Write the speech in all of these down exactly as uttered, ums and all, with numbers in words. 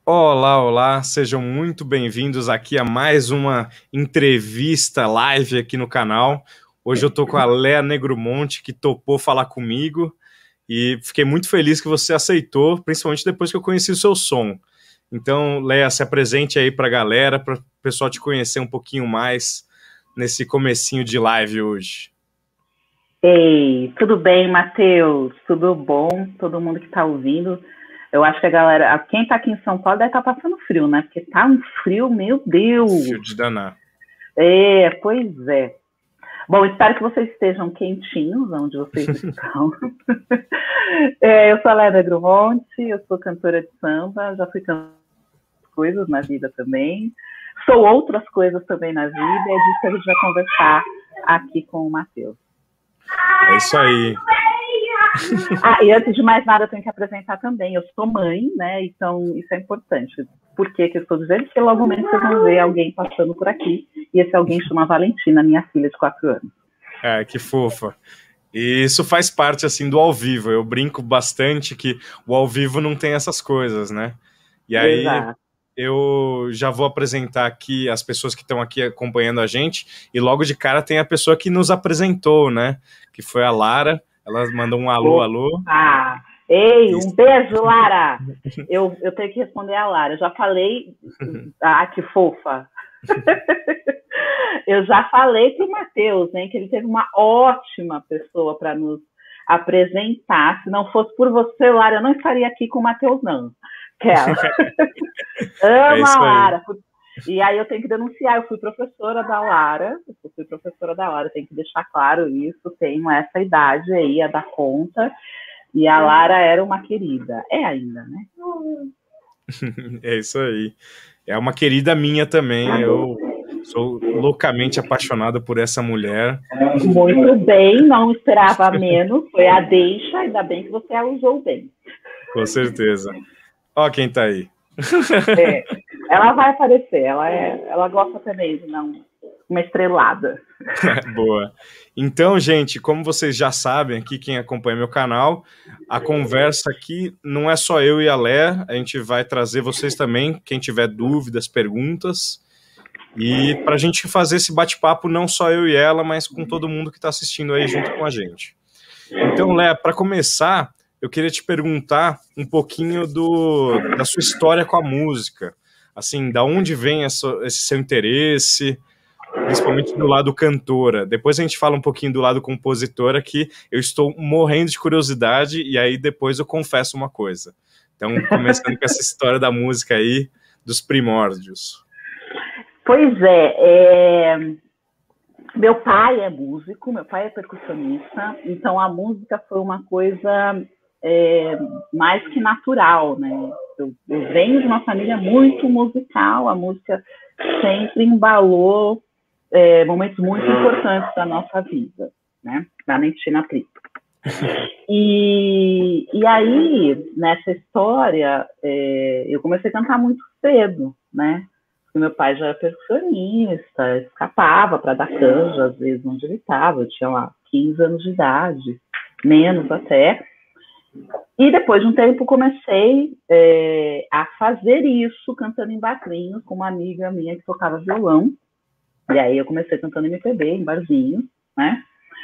Olá, olá, sejam muito bem-vindos aqui a mais uma entrevista live aqui no canal. Hoje eu tô com a Léa Negromonte, que topou falar comigo e fiquei muito feliz que você aceitou, principalmente depois que eu conheci o seu som. Então, Léa, se apresente aí para a galera, para o pessoal te conhecer um pouquinho mais nesse comecinho de live hoje. Ei, tudo bem, Matheus? Tudo bom? Todo mundo que está ouvindo. Eu acho que a galera, quem está aqui em São Paulo deve estar tá passando frio, né? Porque tá um frio, meu Deus! Frio de danar. É, pois é. Bom, espero que vocês estejam quentinhos onde vocês estão. é, eu sou a Léa Negromonte, eu sou cantora de samba, já fui cantando coisas na vida também. Sou outras coisas também na vida, é disso que a gente vai conversar aqui com o Matheus. É isso aí. Ah, e antes de mais nada, eu tenho que apresentar também. Eu sou mãe, né? Então, isso é importante. Por que que eu estou dizendo? Porque logo menos vocês vão ver alguém passando por aqui. E esse alguém chama Valentina, minha filha de quatro anos. É, que fofa. E isso faz parte, assim, do ao vivo. Eu brinco bastante que o ao vivo não tem essas coisas, né? E aí, Exato. Eu já vou apresentar aqui as pessoas que estão aqui acompanhando a gente. E logo de cara tem a pessoa que nos apresentou, né? Que foi a Lara. Ela mandou um alô, alô. Ah, ei, um beijo, Lara. Eu, eu tenho que responder a Lara. Eu já falei. Ah, que fofa. Eu já falei para o Matheus, hein, que ele teve uma ótima pessoa para nos apresentar. Se não fosse por você, Lara, eu não estaria aqui com o Matheus, não. Ela ama a Lara. E aí eu tenho que denunciar, eu fui professora da Lara, eu fui professora da Lara, tenho que deixar claro isso, tenho essa idade aí a dar conta, e a Lara era uma querida, é ainda, né? É isso aí, é uma querida minha também, eu sou loucamente apaixonado por essa mulher. Muito bem, não esperava menos, foi a deixa, ainda bem que você a usou bem. Com certeza. Ó quem tá aí. É, ela vai aparecer, ela, é, ela gosta também de não, uma estrelada. Boa. Então, gente, como vocês já sabem aqui, quem acompanha meu canal, a conversa aqui não é só eu e a Léa, a gente vai trazer vocês também, quem tiver dúvidas, perguntas, e para a gente fazer esse bate-papo não só eu e ela, mas com todo mundo que está assistindo aí junto com a gente. Então, Léa, para começar, eu queria te perguntar um pouquinho do, da sua história com a música. Assim, da onde vem essa, esse seu interesse, principalmente do lado cantora. Depois a gente fala um pouquinho do lado compositora, que eu estou morrendo de curiosidade, e aí depois eu confesso uma coisa. Então, começando com essa história da música aí, dos primórdios. Pois é, é... meu pai é músico, meu pai é percussionista, então a música foi uma coisa... É, mais que natural, né? Eu, eu venho de uma família muito musical, a música sempre embalou é, momentos muito importantes da nossa vida, né? Da Nentina Tripa. E, e aí, nessa história, é, eu comecei a cantar muito cedo, né? Porque meu pai já era percussionista, escapava para dar canja, às vezes, onde ele estava. Eu tinha lá quinze anos de idade, menos até. E depois de um tempo comecei é, a fazer isso, cantando em barzinhos, com uma amiga minha que tocava violão. E aí eu comecei cantando M P B, em barzinhos, né?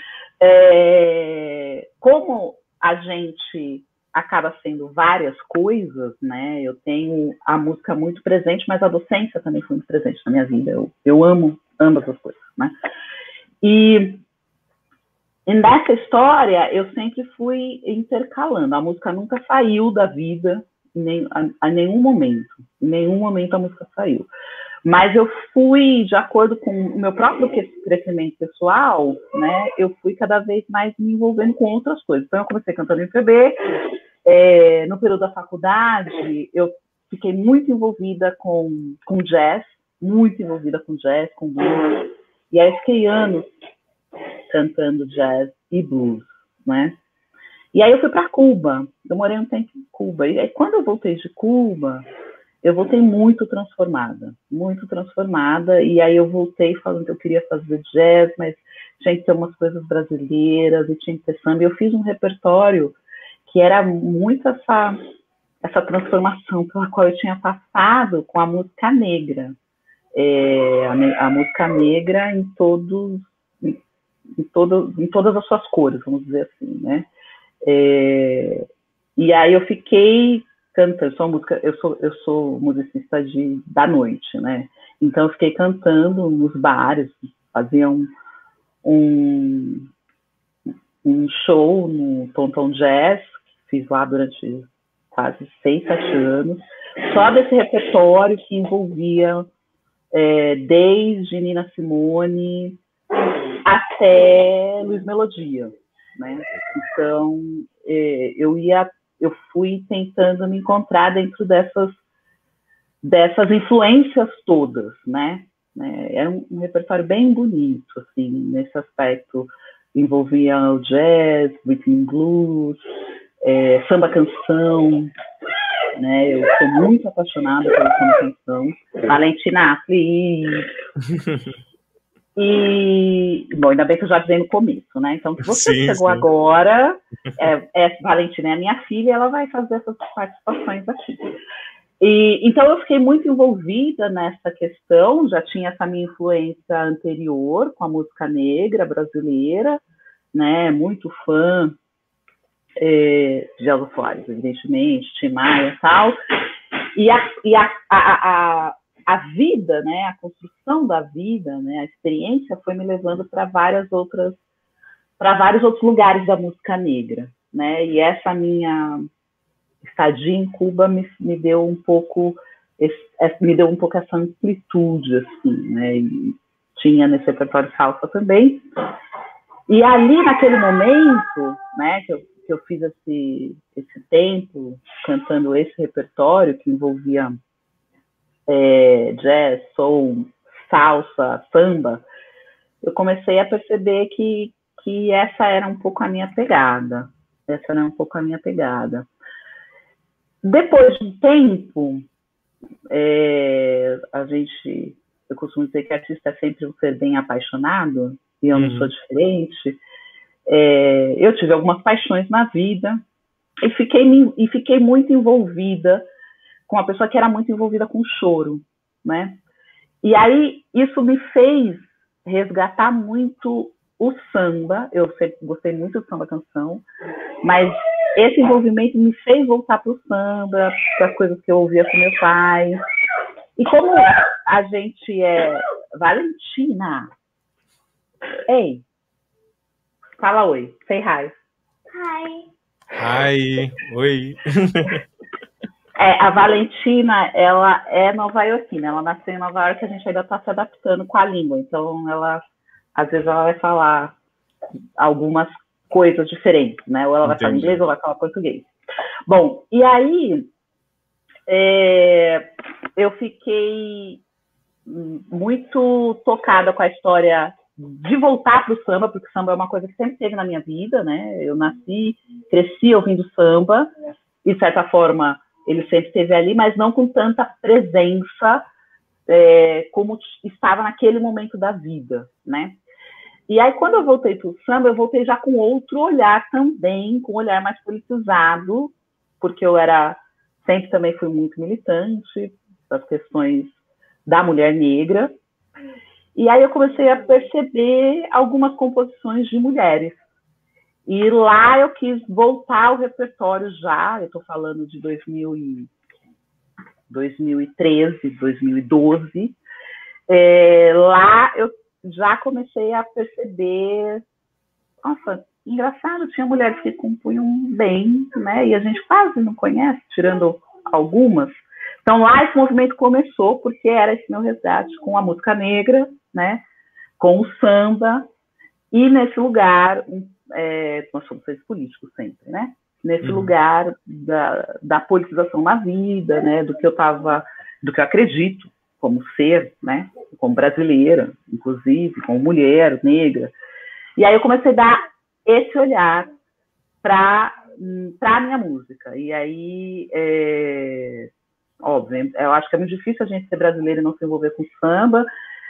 É, como a gente acaba sendo várias coisas, né? Eu tenho a música muito presente, mas a docência também foi muito presente na minha vida. Eu, eu amo ambas as coisas, né? E... E nessa história, eu sempre fui intercalando. A música nunca saiu da vida, em, a, a nenhum momento. Em nenhum momento a música saiu. Mas eu fui, de acordo com o meu próprio crescimento pessoal, né, eu fui cada vez mais me envolvendo com outras coisas. Então, eu comecei cantando M P B. É, no período da faculdade, eu fiquei muito envolvida com, com jazz, muito envolvida com jazz, com blues. E aí, fiquei anos cantando jazz e blues, né? E aí eu fui para Cuba, eu morei um tempo em Cuba, e aí quando eu voltei de Cuba, eu voltei muito transformada, muito transformada, e aí eu voltei falando que eu queria fazer jazz, mas tinha que ter umas coisas brasileiras, e tinha que ter samba, e eu fiz um repertório que era muito essa essa transformação pela qual eu tinha passado com a música negra. É, a, a música negra em todos, em, em, todo, em todas as suas cores, vamos dizer assim, né? É, e aí eu fiquei cantando, eu sou, música, eu sou, eu sou musicista de, da noite, né? Então eu fiquei cantando nos bares, fazia um, um, um show no Tonton Jazz, fiz lá durante quase seis, sete anos, só desse repertório que envolvia é, desde Nina Simone até Luiz Melodia, né? Então é, eu ia, eu fui tentando me encontrar dentro dessas dessas influências todas, né? É, era um, um repertório bem bonito, assim, nesse aspecto. Envolvia o jazz, rhythm and blues, é, samba canção, né? Eu sou muito apaixonada pela samba canção. Valentina Afli. E, bom, ainda bem que eu já avisei no começo, né? Então, se você sim, chegou sim. agora, é, é, Valentina é a minha filha e ela vai fazer essas participações aqui. E, então, eu fiquei muito envolvida nessa questão, já tinha essa minha influência anterior com a música negra brasileira, né? Muito fã é, de Elza Soares, evidentemente, Tim Maia e tal. E, a, e a, a, a, a vida, né? A construção da vida, né? A experiência foi me levando para várias outras, para vários outros lugares da música negra, né? E essa minha estadia em Cuba me, me deu um pouco esse, me deu um pouco essa amplitude, assim, né? E tinha nesse repertório salsa também. E ali, naquele momento, né, que eu, que eu fiz esse, esse tempo cantando esse repertório que envolvia é, jazz, soul, salsa, samba, eu comecei a perceber que, que essa era um pouco a minha pegada. Essa era um pouco a minha pegada. Depois de um tempo, é, a gente, eu costumo dizer que artista é sempre um ser bem apaixonado, e eu uhum. não sou diferente. É, eu tive algumas paixões na vida e fiquei, e fiquei muito envolvida com uma pessoa que era muito envolvida com choro, né? E aí isso me fez resgatar muito o samba. Eu sempre gostei muito do samba canção, mas esse envolvimento me fez voltar para o samba, para as coisas que eu ouvia com meu pai. E como a gente é... Valentina! Ei! Fala oi. Say hi. Hi. Hi. Oi. É, a Valentina, ela é nova-iorquina. Ela nasceu em Nova York, a gente ainda está se adaptando com a língua. Então, ela, às vezes, ela vai falar algumas coisas diferentes, né? Ou ela vai Entendi. falar inglês ou vai falar português. Bom, e aí é, eu fiquei muito tocada com a história de voltar para o samba, porque o samba é uma coisa que sempre teve na minha vida, né? Eu nasci, cresci ouvindo samba, e de certa forma ele sempre esteve ali, mas não com tanta presença é, como estava naquele momento da vida, né? E aí, quando eu voltei para o samba, eu voltei já com outro olhar também, com um olhar mais politizado, porque eu era, sempre também fui muito militante das questões da mulher negra. E aí eu comecei a perceber algumas composições de mulheres. E lá eu quis voltar ao repertório já, eu estou falando de dois mil e treze, dois mil e doze. É, lá eu já comecei a perceber, nossa, engraçado, tinha mulheres que compunham bem, né? E a gente quase não conhece, tirando algumas. Então lá esse movimento começou porque era esse meu resgate com a música negra, né? Com o samba, e nesse lugar, é, nós somos seres políticos sempre, né? Nesse uhum. lugar da, da politização na vida, né? Do que eu estava, do que eu acredito como ser, né? Como brasileira, inclusive, como mulher negra. E aí eu comecei a dar esse olhar para a minha música. E aí, é, óbvio, eu acho que é muito difícil a gente ser brasileira e não se envolver com samba,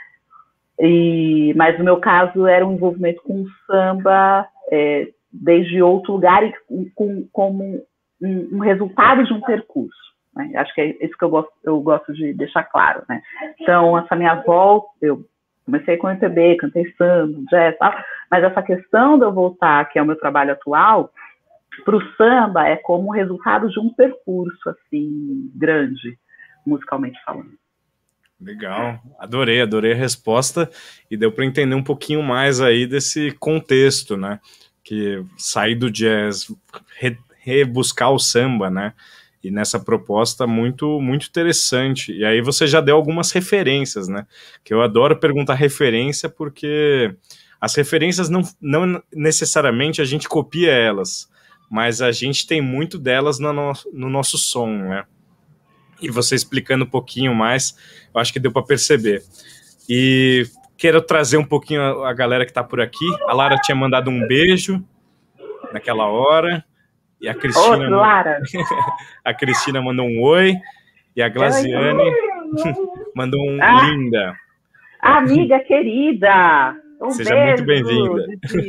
e, mas no meu caso era um envolvimento com samba é, desde outro lugar, e com, como um, um resultado de um percurso. Né? Acho que é isso que eu gosto, eu gosto de deixar claro. Né? Então, essa minha volta, eu comecei com M P B, cantei samba, jazz, tal, mas essa questão de eu voltar, que é o meu trabalho atual, para o samba é como resultado de um percurso assim grande, musicalmente falando. Legal, adorei, adorei a resposta e deu para entender um pouquinho mais aí desse contexto, né? Que sair do jazz, re, rebuscar o samba, né? E nessa proposta muito, muito interessante. E aí você já deu algumas referências, né? Que eu adoro perguntar referência porque as referências não, não necessariamente a gente copia elas, mas a gente tem muito delas no, no, no nosso som, né? E você explicando um pouquinho mais, eu acho que deu para perceber. E quero trazer um pouquinho a, a galera que está por aqui. A Lara tinha mandado um beijo naquela hora. E a Cristina, Outro, Lara. A Cristina mandou um oi. E a Glaziane mandou um ah, linda. Amiga querida. Um Seja beijo, muito bem-vinda.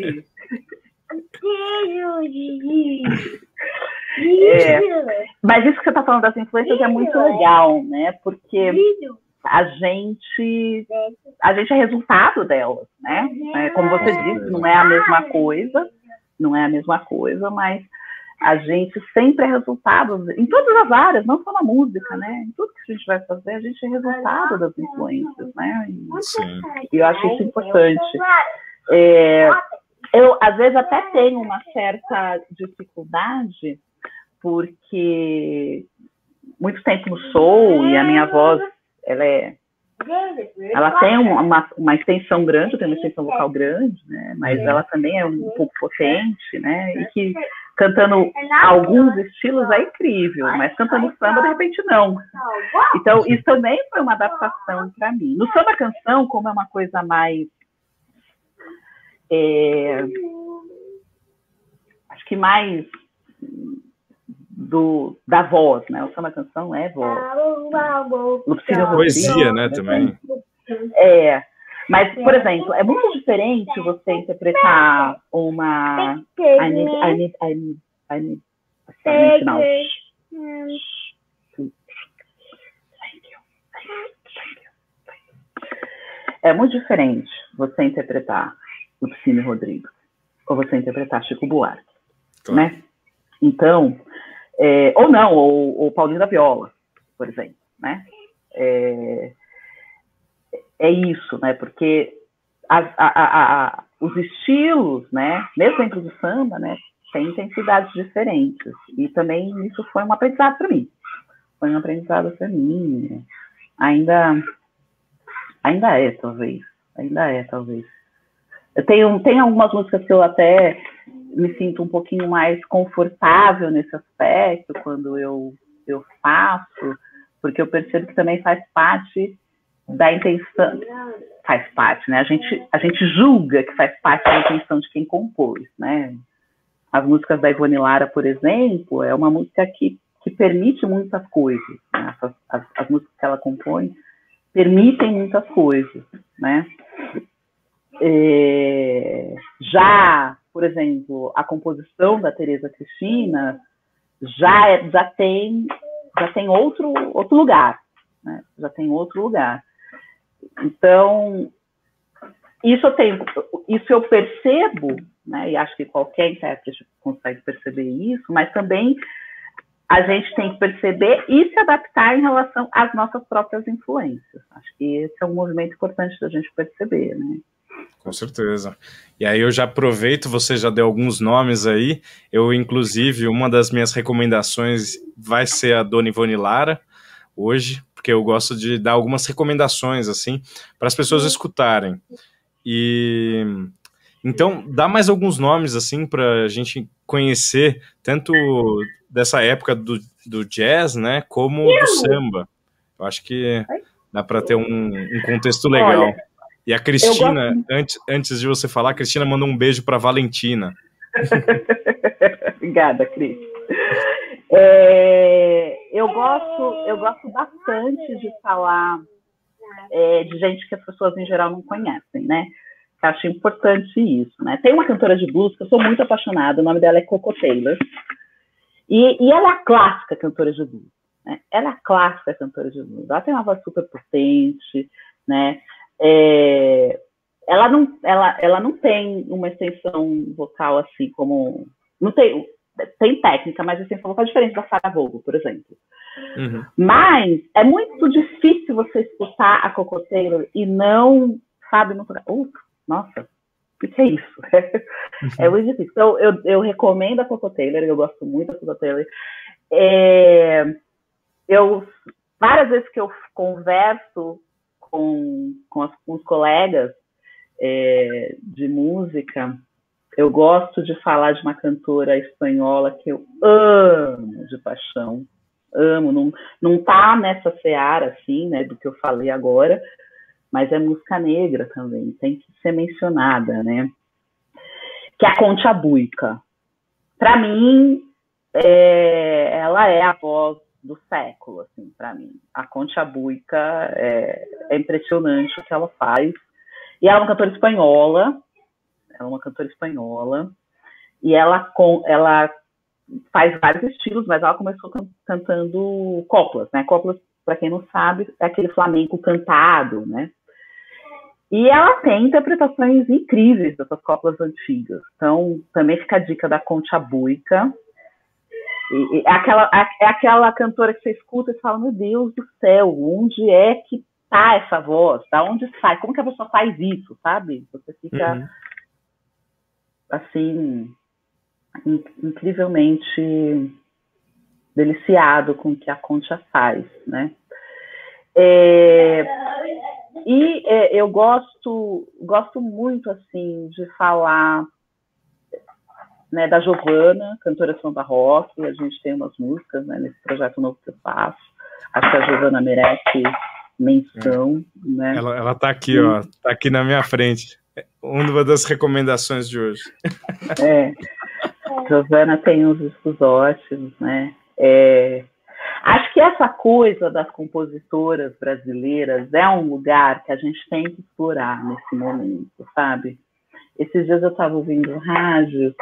Beijo, Gigi. É, mas isso que você está falando das influências é muito legal, né? Porque a gente, a gente é resultado delas, né? É, como você disse, não é a mesma coisa, não é a mesma coisa, mas a gente sempre é resultado em todas as áreas, não só na música, né? Em tudo que a gente vai fazer, a gente é resultado das influências, né? E, Sim. e eu acho isso importante. É, eu, às vezes, até tenho uma certa dificuldade, porque muito tempo no soul e a minha voz, ela é, ela tem uma, uma extensão grande, eu tenho uma extensão vocal grande, né? Mas ela também é um pouco potente, né? E que cantando alguns estilos é incrível, mas cantando samba de repente não. Então isso também foi uma adaptação para mim. No samba canção, como é uma coisa mais é, acho que mais do, da voz, né? O samba canção é voz. Né? Poesia, né, também. É, mas, por exemplo, é muito diferente você interpretar uma... I need, I need, I need, I need, I need É muito diferente você interpretar Lupicínio Rodrigues ou você interpretar Chico Buarque, claro. Né? Então, é, ou não, ou, ou Paulinho da Viola, por exemplo, né? É, é isso, né? Porque as, a, a, a, os estilos, né? Mesmo dentro do samba, né? Tem intensidades diferentes. E também isso foi um aprendizado para mim. Foi um aprendizado para mim. Ainda, ainda é, talvez. Ainda é, talvez. Eu tenho, tenho algumas músicas que eu até me sinto um pouquinho mais confortável nesse aspecto quando eu, eu faço, porque eu percebo que também faz parte da intenção, faz parte, né? A gente, a gente julga que faz parte da intenção de quem compôs, né? As músicas da Ivone Lara, por exemplo, é uma música que, que permite muitas coisas, né? as, as, as músicas que ela compõe permitem muitas coisas, né? É, já, por exemplo, a composição da Tereza Cristina já, é, já tem, já tem outro, outro lugar, né? Já tem outro lugar. Então, isso eu, tenho, isso eu percebo, né? E acho que qualquer intérprete consegue perceber isso, mas também a gente tem que perceber e se adaptar em relação às nossas próprias influências. Acho que esse é um movimento importante da gente perceber, né? Com certeza. E aí eu já aproveito, você já deu alguns nomes aí, eu inclusive, uma das minhas recomendações vai ser a Dona Ivone Lara, hoje, porque eu gosto de dar algumas recomendações, assim, para as pessoas escutarem. E então, dá mais alguns nomes, assim, para a gente conhecer, tanto dessa época do, do jazz, né, como do samba. Eu acho que dá para ter um, um contexto legal. Olha, e a Cristina, gosto... antes, antes de você falar, a Cristina mandou um beijo para Valentina. Obrigada, Cris. É, eu, gosto, eu gosto bastante de falar é, de gente que as pessoas em geral não conhecem, né? Eu acho importante isso, né? Tem uma cantora de blues que eu sou muito apaixonada, o nome dela é Coco Taylor. E, e ela é a clássica cantora de blues, né? Ela é a clássica cantora de blues. Ela tem uma voz super potente, né? É, ela, não, ela, ela não tem uma extensão vocal assim como... Não tem, tem técnica, mas a extensão vocal é diferente da Sarah Vaughan, por exemplo. Uhum. Mas é muito difícil você escutar a Coco Taylor e não, sabe, não... Uh, nossa, o que é isso? Uhum. É muito difícil. Então, eu, eu recomendo a Coco Taylor, eu gosto muito da Coco Taylor. É, eu, várias vezes que eu converso com, com, as, com os colegas é, de música, eu gosto de falar de uma cantora espanhola que eu amo de paixão, amo, não, não tá nessa seara, assim, né, do que eu falei agora, mas é música negra também, tem que ser mencionada, né, que é a Concha Buica. Para mim, é, ela é a voz do século, assim, para mim. A Concha Buica é, é impressionante o que ela faz, e ela é uma cantora espanhola, ela é uma cantora espanhola, e ela, ela faz vários estilos, mas ela começou can cantando coplas, né? Coplas, para quem não sabe, é aquele flamenco cantado, né? E ela tem interpretações incríveis dessas coplas antigas. Então, também fica a dica da Concha Buica. E, e é, aquela, é aquela cantora que você escuta e fala, meu Deus do céu, onde é que tá essa voz? Da onde sai? Como que a pessoa faz isso, sabe? Você fica, uhum. assim... incrivelmente deliciado com o que a Concha faz, né? É, e é, eu gosto, gosto muito, assim, de falar, né, da Giovana, cantora samba rock. A gente tem umas músicas, né, nesse projeto novo que eu faço. Acho que a Giovana merece menção, é. né? Ela, ela tá aqui, ó, tá aqui na minha frente. Uma das recomendações de hoje. É. Giovana tem uns discos ótimos, né? É, acho que essa coisa das compositoras brasileiras é um lugar que a gente tem que explorar nesse momento, sabe? Esses dias eu estava ouvindo rádio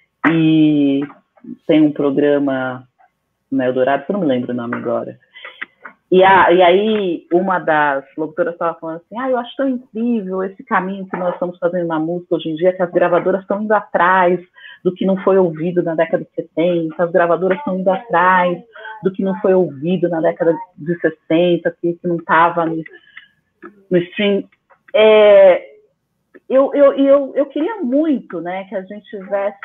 e tem um programa no Eldorado, que eu não me lembro o nome agora. E, a, e aí uma das locutoras estava falando assim, ah, eu acho tão incrível esse caminho que nós estamos fazendo na música hoje em dia, que as gravadoras estão indo atrás do que não foi ouvido na década de setenta, as gravadoras estão indo atrás do que não foi ouvido na década de sessenta, que, que não estava no, no stream. É, eu, eu, eu, eu queria muito, né, que a gente tivesse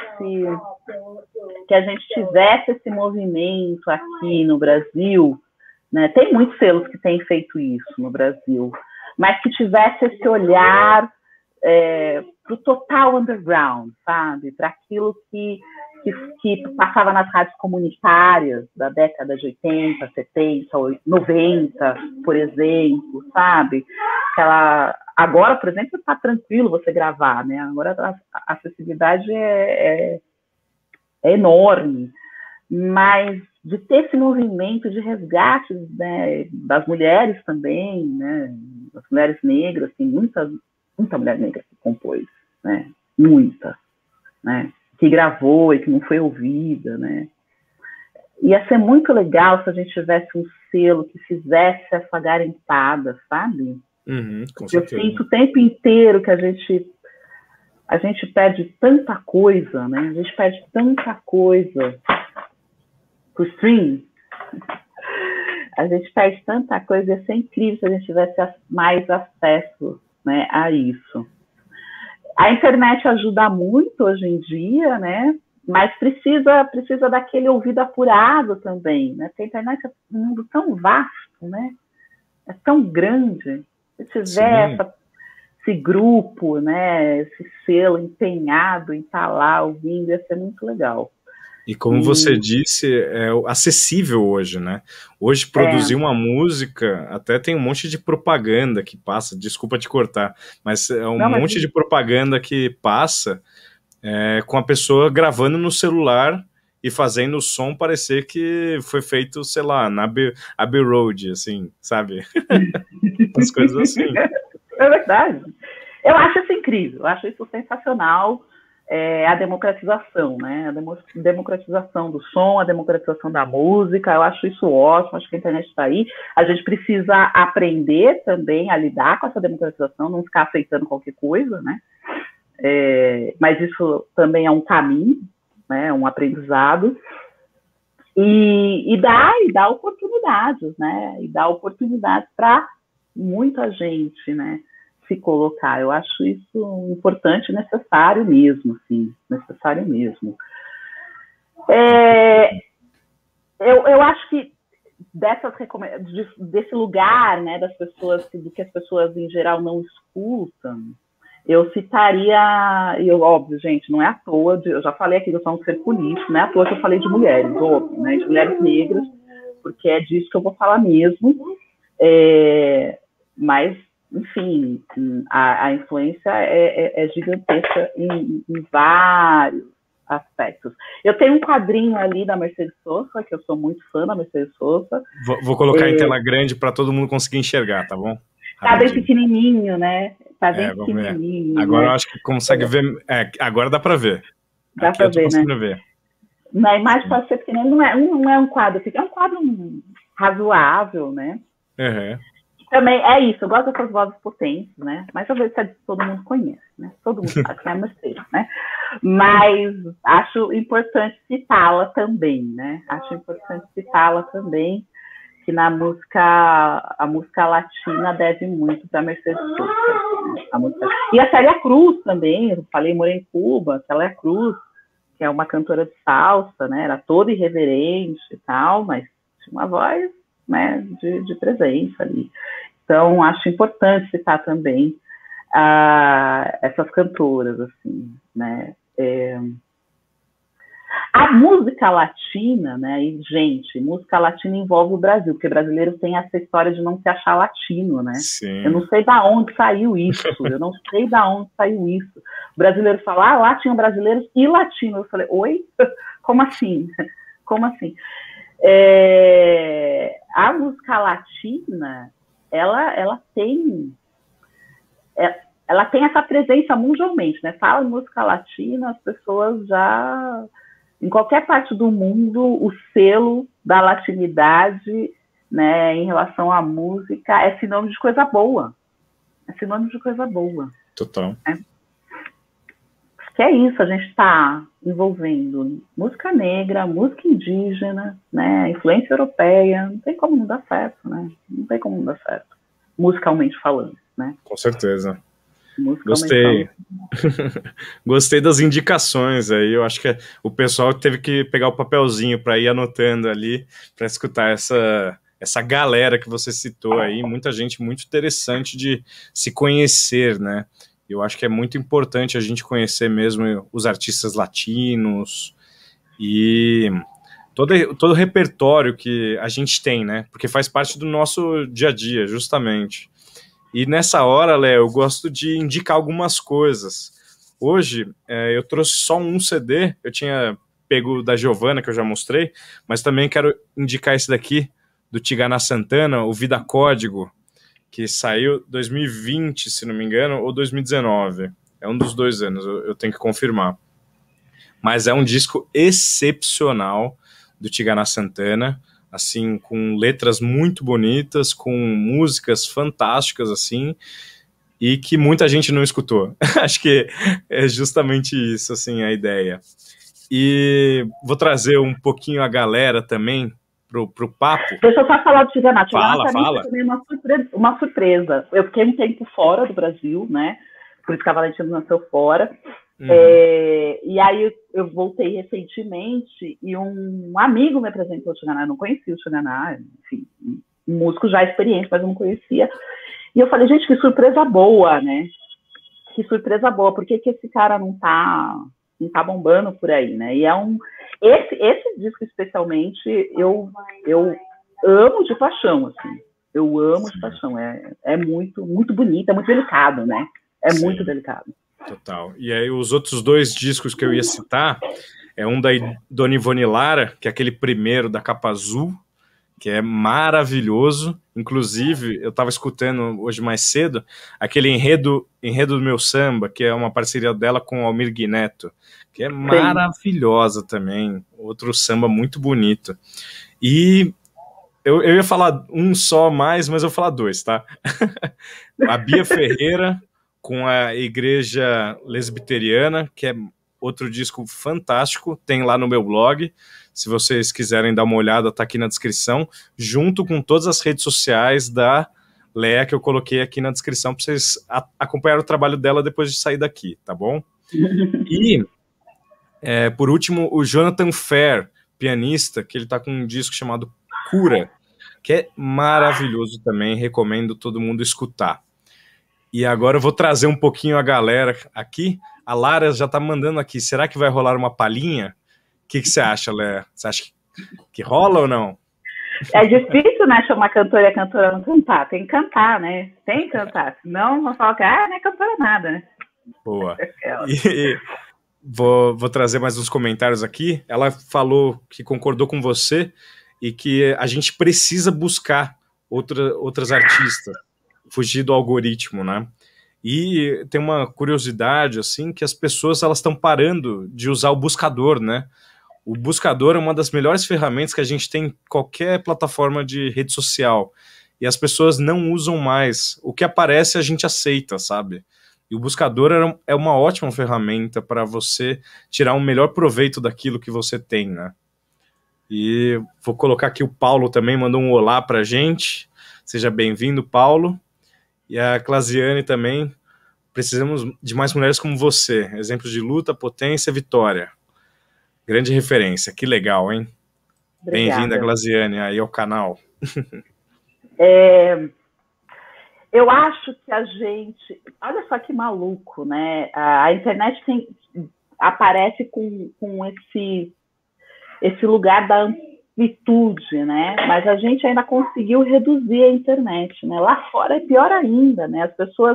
que a gente tivesse esse movimento aqui no Brasil, né? Tem muitos selos que têm feito isso no Brasil, mas que tivesse esse olhar é, para o total underground, sabe? Para aquilo que, que, que passava nas rádios comunitárias da década de oitenta, setenta, noventa, por exemplo, sabe? Aquela... Agora, por exemplo, está tranquilo você gravar, né? Agora a acessibilidade é, é, é enorme, mas de ter esse movimento de resgate, né, das mulheres também, né, das mulheres negras, tem muita, muita mulher negra que compôs, né, muita, né, que gravou e que não foi ouvida, né. Ia ser muito legal se a gente tivesse um selo que fizesse essa garimpada, sabe? Uhum, com Eu sinto o tempo inteiro que a gente, a gente perde tanta coisa, né, a gente perde tanta coisa pro stream, a gente perde tanta coisa, ia ser incrível se a gente tivesse mais acesso, né, a isso. A internet ajuda muito hoje em dia, né, mas precisa, precisa daquele ouvido apurado também, né, porque a internet é um mundo tão vasto, né, é tão grande, se tiver essa, esse grupo, né, esse selo empenhado em estar lá ouvindo, ia ser muito legal. E como hum. você disse, é acessível hoje, né? Hoje produzir é. uma música, até tem um monte de propaganda que passa, desculpa te cortar, mas é um Não, monte mas... de propaganda que passa é, com a pessoa gravando no celular e fazendo o som parecer que foi feito, sei lá, na Abbey Road, assim, sabe? As coisas assim. É verdade. Eu acho isso incrível, eu acho isso sensacional. é a democratização, né? A democratização do som, a democratização da música. Eu acho isso ótimo, acho que a internet está aí. A gente precisa aprender também a lidar com essa democratização, não ficar aceitando qualquer coisa, né? É, mas isso também é um caminho, né? Um aprendizado. E, e dá, e dá oportunidades, né? E dá oportunidades para muita gente, né? Se colocar. Eu acho isso importante e necessário mesmo, assim, necessário mesmo. É, eu, eu acho que dessas desse lugar, né, das pessoas, do que as pessoas em geral não escutam, eu citaria, e eu, óbvio, gente, não é à toa, de, eu já falei aqui que eu sou um ser político, não é à toa que eu falei de mulheres, óbvio, né, de mulheres negras, porque é disso que eu vou falar mesmo, é, mas enfim, a, a influência é, é, é gigantesca em, em vários aspectos. Eu tenho um quadrinho ali da Mercedes Sosa, que eu sou muito fã da Mercedes Sosa. Vou, vou colocar é, em tela grande para todo mundo conseguir enxergar, tá bom? Tá bem pequenininho, né? Tá bem é, pequenininho. Ver. Agora né? eu acho que consegue é. ver. É, agora dá para ver. Dá para ver, né? ver. Na imagem pode ser pequeno, não é, não é um quadro, é um quadro razoável, né? Uhum. Também é isso, eu gosto dessas vozes potentes, né? Mas talvez todo mundo conhece, né? Todo mundo sabe que é a Mercedes, né? Mas acho importante citá-la também, né? Acho importante citá-la também, que na música, a música latina deve muito para Mercedes Sosa. Né? A música... E a Célia Cruz também, eu falei Morei em Cuba, Célia Cruz, que é uma cantora de salsa, né? Era toda irreverente e tal, mas tinha uma voz, né, de, de presença ali. Então, acho importante citar também uh, essas cantoras, assim, né. É... A música latina, né, e, gente, música latina envolve o Brasil, porque brasileiro tem essa história de não se achar latino, né. Sim. Eu não sei da onde saiu isso, eu não sei da onde saiu isso. O brasileiro fala, ah, lá tinham brasileiros e latinos. Eu falei, oi? Como assim? Como assim? É, a música latina, ela, ela tem é, ela tem essa presença mundialmente, né? Fala em música latina, as pessoas já, em qualquer parte do mundo, o selo da latinidade, né, em relação à música é sinônimo de coisa boa. É sinônimo de coisa boa. Total. É. Que é isso, a gente está envolvendo música negra, música indígena, né, influência europeia, não tem como não dar certo, né? Não tem como não dar certo, musicalmente falando, né? Com certeza. Gostei. Gostei das indicações aí, eu acho que o pessoal teve que pegar o papelzinho para ir anotando ali, para escutar essa, essa galera que você citou aí, muita gente muito interessante de se conhecer, né? Eu acho que é muito importante a gente conhecer mesmo os artistas latinos e todo, todo o repertório que a gente tem, né? Porque faz parte do nosso dia a dia, justamente. E nessa hora, Léo, eu gosto de indicar algumas coisas. Hoje, é, eu trouxe só um C D, eu tinha pego da Giovana, que eu já mostrei, mas também quero indicar esse daqui, do Tigana Santana, o Vida Código, que saiu dois mil e vinte, se não me engano, ou dois mil e dezenove. É um dos dois anos, eu, eu tenho que confirmar. Mas é um disco excepcional do Tigana Santana, assim, com letras muito bonitas, com músicas fantásticas, assim, e que muita gente não escutou. Acho que é justamente isso, assim, a ideia. E vou trazer um pouquinho a galera também Pro, pro papo. Deixa eu só falar do Tigana. Fala, Tigana fala. Também uma surpresa, uma surpresa. Eu fiquei um tempo fora do Brasil, né? Por isso que a Valentina nasceu fora. Uhum. É, e aí eu, eu voltei recentemente e um amigo me apresentou o Tigana. Eu não conhecia o Tigana, enfim, um músico já experiente, mas eu não conhecia. E eu falei, gente, que surpresa boa, né? Que surpresa boa. Por que, que esse cara não tá, não tá bombando por aí, né? E é um... Esse, esse disco, especialmente, eu, eu amo de paixão, assim. Eu amo Sim. de paixão. É, é muito, muito bonito, é muito delicado, né? É Sim. muito delicado. Total. E aí, os outros dois discos que eu ia citar, é um da Dona Ivone Lara, que é aquele primeiro da capa azul, que é maravilhoso, Inclusive, eu estava escutando hoje mais cedo aquele enredo, enredo do Meu Samba, que é uma parceria dela com o Almir Neto, que é Sim. maravilhosa também. Outro samba muito bonito. E eu, eu ia falar um só mais, mas eu vou falar dois, tá? A Bia Ferreira com a Igreja Lesbiteriana, que é outro disco fantástico, tem lá no meu blog. Se vocês quiserem dar uma olhada, tá aqui na descrição, junto com todas as redes sociais da Léa, que eu coloquei aqui na descrição, para vocês acompanhar o trabalho dela depois de sair daqui, tá bom? E, é, por último, o Jonathan Fair, pianista, que ele tá com um disco chamado Cura, que é maravilhoso também, recomendo todo mundo escutar. E agora eu vou trazer um pouquinho a galera aqui. A Lara já tá mandando aqui, será que vai rolar uma palhinha? O que, que você acha, Léa? Você acha que, que rola ou não? É difícil, né, chamar cantora e a cantora não cantar. Tem que cantar, né? Tem que cantar. Senão vão falar que ah, não é cantora nada, né? Boa. E, vou, vou trazer mais uns comentários aqui. Ela falou que concordou com você e que a gente precisa buscar outra, outras artistas, fugir do algoritmo, né? E tem uma curiosidade, assim, que as pessoas elas estão parando de usar o buscador, né? O buscador é uma das melhores ferramentas que a gente tem em qualquer plataforma de rede social. E as pessoas não usam mais. O que aparece a gente aceita, sabe? E o buscador é uma ótima ferramenta para você tirar um melhor proveito daquilo que você tem, né? E vou colocar aqui o Paulo também, mandou um olá pra gente. Seja bem-vindo, Paulo. E a Clasiane também. Precisamos de mais mulheres como você. Exemplos de luta, potência, vitória. Grande referência, que legal, hein? Bem-vinda, Glaziane, aí ao canal. É, eu acho que a gente... Olha só que maluco, né? A, a internet tem, aparece com, com esse, esse lugar da amplitude, né? Mas a gente ainda conseguiu reduzir a internet, né? Lá fora é pior ainda, né? As pessoas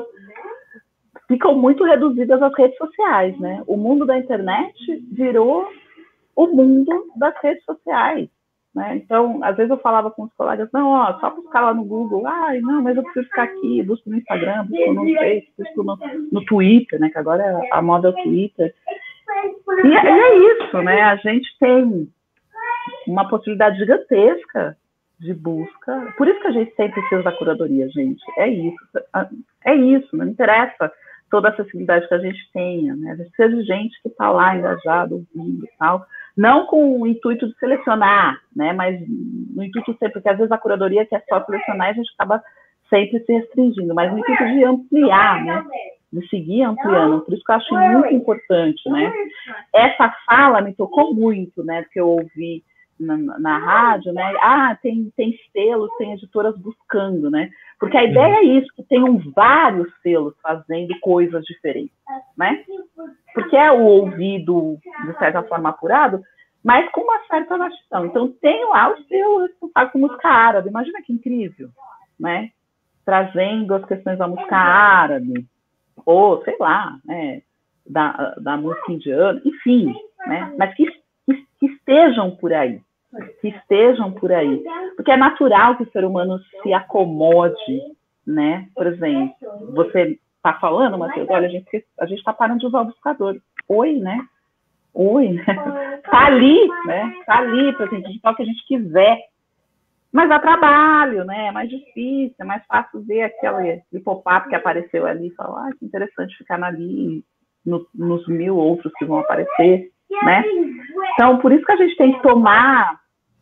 ficam muito reduzidas às redes sociais, né? O mundo da internet virou o mundo das redes sociais, né? Então, às vezes eu falava com os colegas, não, ó, só buscar lá no Google, ai, não, mas eu preciso ficar aqui, busco no Instagram, busco no Facebook, busco no, no Twitter, né, que agora a moda é o Twitter. E, e é isso, né, a gente tem uma possibilidade gigantesca de busca, por isso que a gente sempre precisa da curadoria, gente, é isso, é isso, não interessa toda a acessibilidade que a gente tenha, né, a gente precisa de gente que está lá engajado, ouvindo e tal, não com o intuito de selecionar, né, mas no intuito sempre, porque às vezes a curadoria que é só selecionar, a gente acaba sempre se restringindo, mas no intuito de ampliar, né, de seguir ampliando, por isso que eu acho muito importante, né. Essa fala me tocou muito, né, porque eu ouvi na, na rádio, né, ah, tem, tem selos, tem editoras buscando, né, porque a ideia é isso, que tenham vários selos fazendo coisas diferentes, né, porque é o ouvido, de certa forma, apurado, mas com uma certa vastidão. Então, tem lá o selo responsável com música árabe, imagina que incrível, né, trazendo as questões da música árabe, ou, sei lá, né, da, da música indiana, enfim, né, mas que, que, que estejam por aí, que estejam por aí, porque é natural que o ser humano se acomode, né, por exemplo, você está falando, Matheus, olha, a gente a gente está parando de usar o buscador, oi, né, oi, né, tá ali, né, tá ali, para a gente falar o que a gente quiser, mas dá trabalho, né, é mais difícil, é mais fácil ver aquele pop-up que apareceu ali e falar, ah, que interessante ficar ali, no, nos mil outros que vão aparecer, né? Então, por isso que a gente tem que tomar,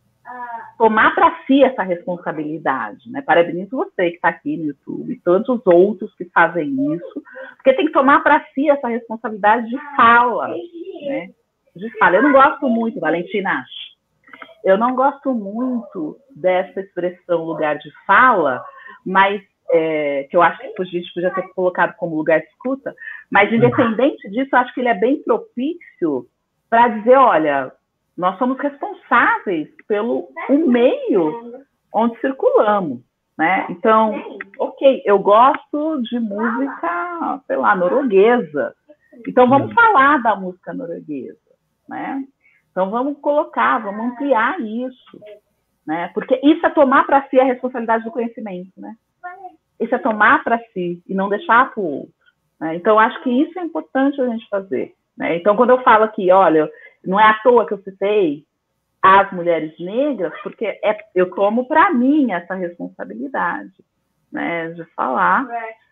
tomar para si essa responsabilidade, né? Parabenizo você que está aqui no YouTube e todos os outros que fazem isso, porque tem que tomar para si essa responsabilidade de fala, né? De fala. Eu não gosto muito, Valentina, eu não gosto muito dessa expressão lugar de fala, mas é, que eu acho que a gente podia ter colocado como lugar de escuta, mas independente disso, eu acho que ele é bem propício para dizer, olha, nós somos responsáveis pelo o meio onde circulamos, né? Então, ok, eu gosto de música, sei lá, norueguesa. Então, vamos falar da música norueguesa, né? Então, vamos colocar, vamos ampliar isso, né? Porque isso é tomar para si a responsabilidade do conhecimento, né? Isso é tomar para si e não deixar para o outro, né? Então, acho que isso é importante a gente fazer, né? Então, quando eu falo aqui, olha, não é à toa que eu citei as mulheres negras, porque é, eu tomo para mim essa responsabilidade, né, de falar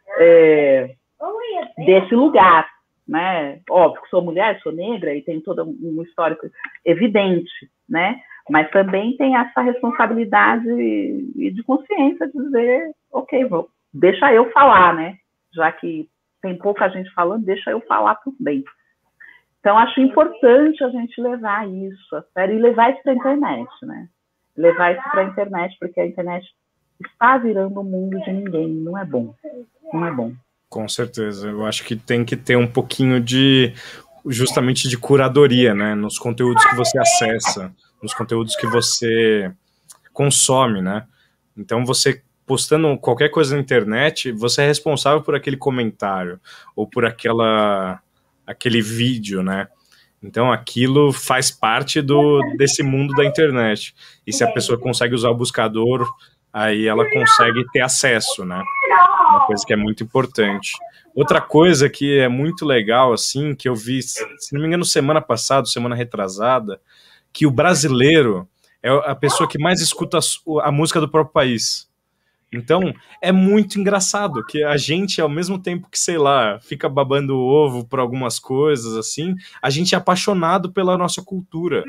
é, desse lugar, né? Óbvio que sou mulher, sou negra e tenho todo um histórico evidente, né? Mas também tem essa responsabilidade e de consciência de dizer, ok, vou, deixa eu falar, né? Já que tem pouca gente falando, deixa eu falar também. Então, acho importante a gente levar isso a sério e levar isso para a internet, né? Levar isso para a internet, porque a internet está virando o mundo de ninguém, não é bom, não é bom. Com certeza, eu acho que tem que ter um pouquinho de, justamente de curadoria, né? Nos conteúdos que você acessa, nos conteúdos que você consome, né? Então, você postando qualquer coisa na internet, você é responsável por aquele comentário, ou por aquela... aquele vídeo, né? Então aquilo faz parte do, desse mundo da internet. E se a pessoa consegue usar o buscador, aí ela consegue ter acesso, né? Uma coisa que é muito importante. Outra coisa que é muito legal, assim, que eu vi, se não me engano, semana passada, semana retrasada, que o brasileiro é a pessoa que mais escuta a, a música do próprio país. Então, é muito engraçado que a gente, ao mesmo tempo que, sei lá, fica babando o ovo por algumas coisas, assim, a gente é apaixonado pela nossa cultura.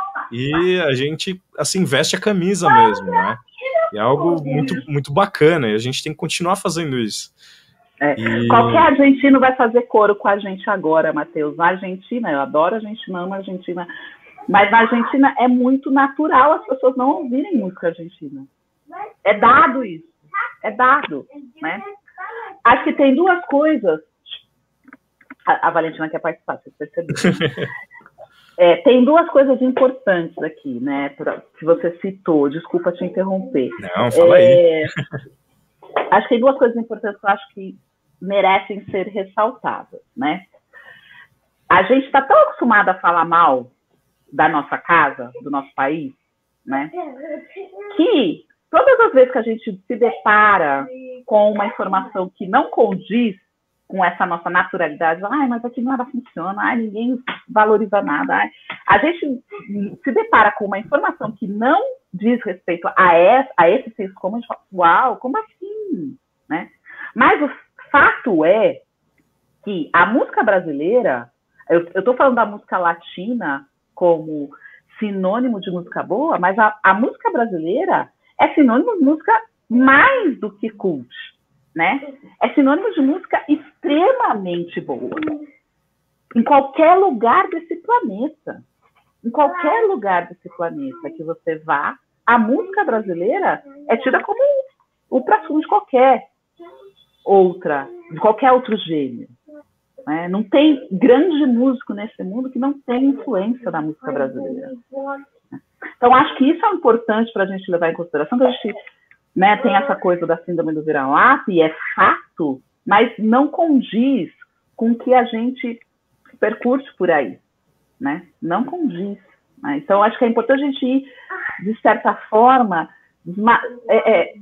E a gente, assim, veste a camisa mesmo, né? É algo muito, muito bacana e a gente tem que continuar fazendo isso. É. E... Qualquer argentino vai fazer coro com a gente agora, Matheus. Na Argentina, eu adoro a Argentina, amo a Argentina, mas na Argentina é muito natural as pessoas não ouvirem música argentina. É dado isso. É dado, né? Acho que tem duas coisas. A, a Valentina quer participar, vocês perceberam. É, tem duas coisas importantes aqui, né? Pra, que você citou. Desculpa te interromper. Não, fala é, aí. Acho que tem duas coisas importantes que eu acho que merecem ser ressaltadas, né? A gente está tão acostumado a falar mal da nossa casa, do nosso país, né? Que todas as vezes que a gente se depara com uma informação que não condiz com essa nossa naturalidade, ai, mas aqui nada funciona, ai, ninguém valoriza nada, ai. A gente se depara com uma informação que não diz respeito a esse, a esse senso comum, a gente fala, uau, como assim? Né? Mas o fato é que a música brasileira, eu estou falando da música latina como sinônimo de música boa, mas a, a música brasileira é sinônimo de música mais do que cult, né? É sinônimo de música extremamente boa. Em qualquer lugar desse planeta. Em qualquer lugar desse planeta que você vá, a música brasileira é tida como o prato de qualquer outra, de qualquer outro gênero. Né? Não tem grande músico nesse mundo que não tem influência da música brasileira. Então, acho que isso é importante para a gente levar em consideração, que a gente, né, tem essa coisa da síndrome do vira-lata, e é fato, mas não condiz com o que a gente percurte por aí. Né? Não condiz. Né? Então, acho que é importante a gente ir, de certa forma, é, é,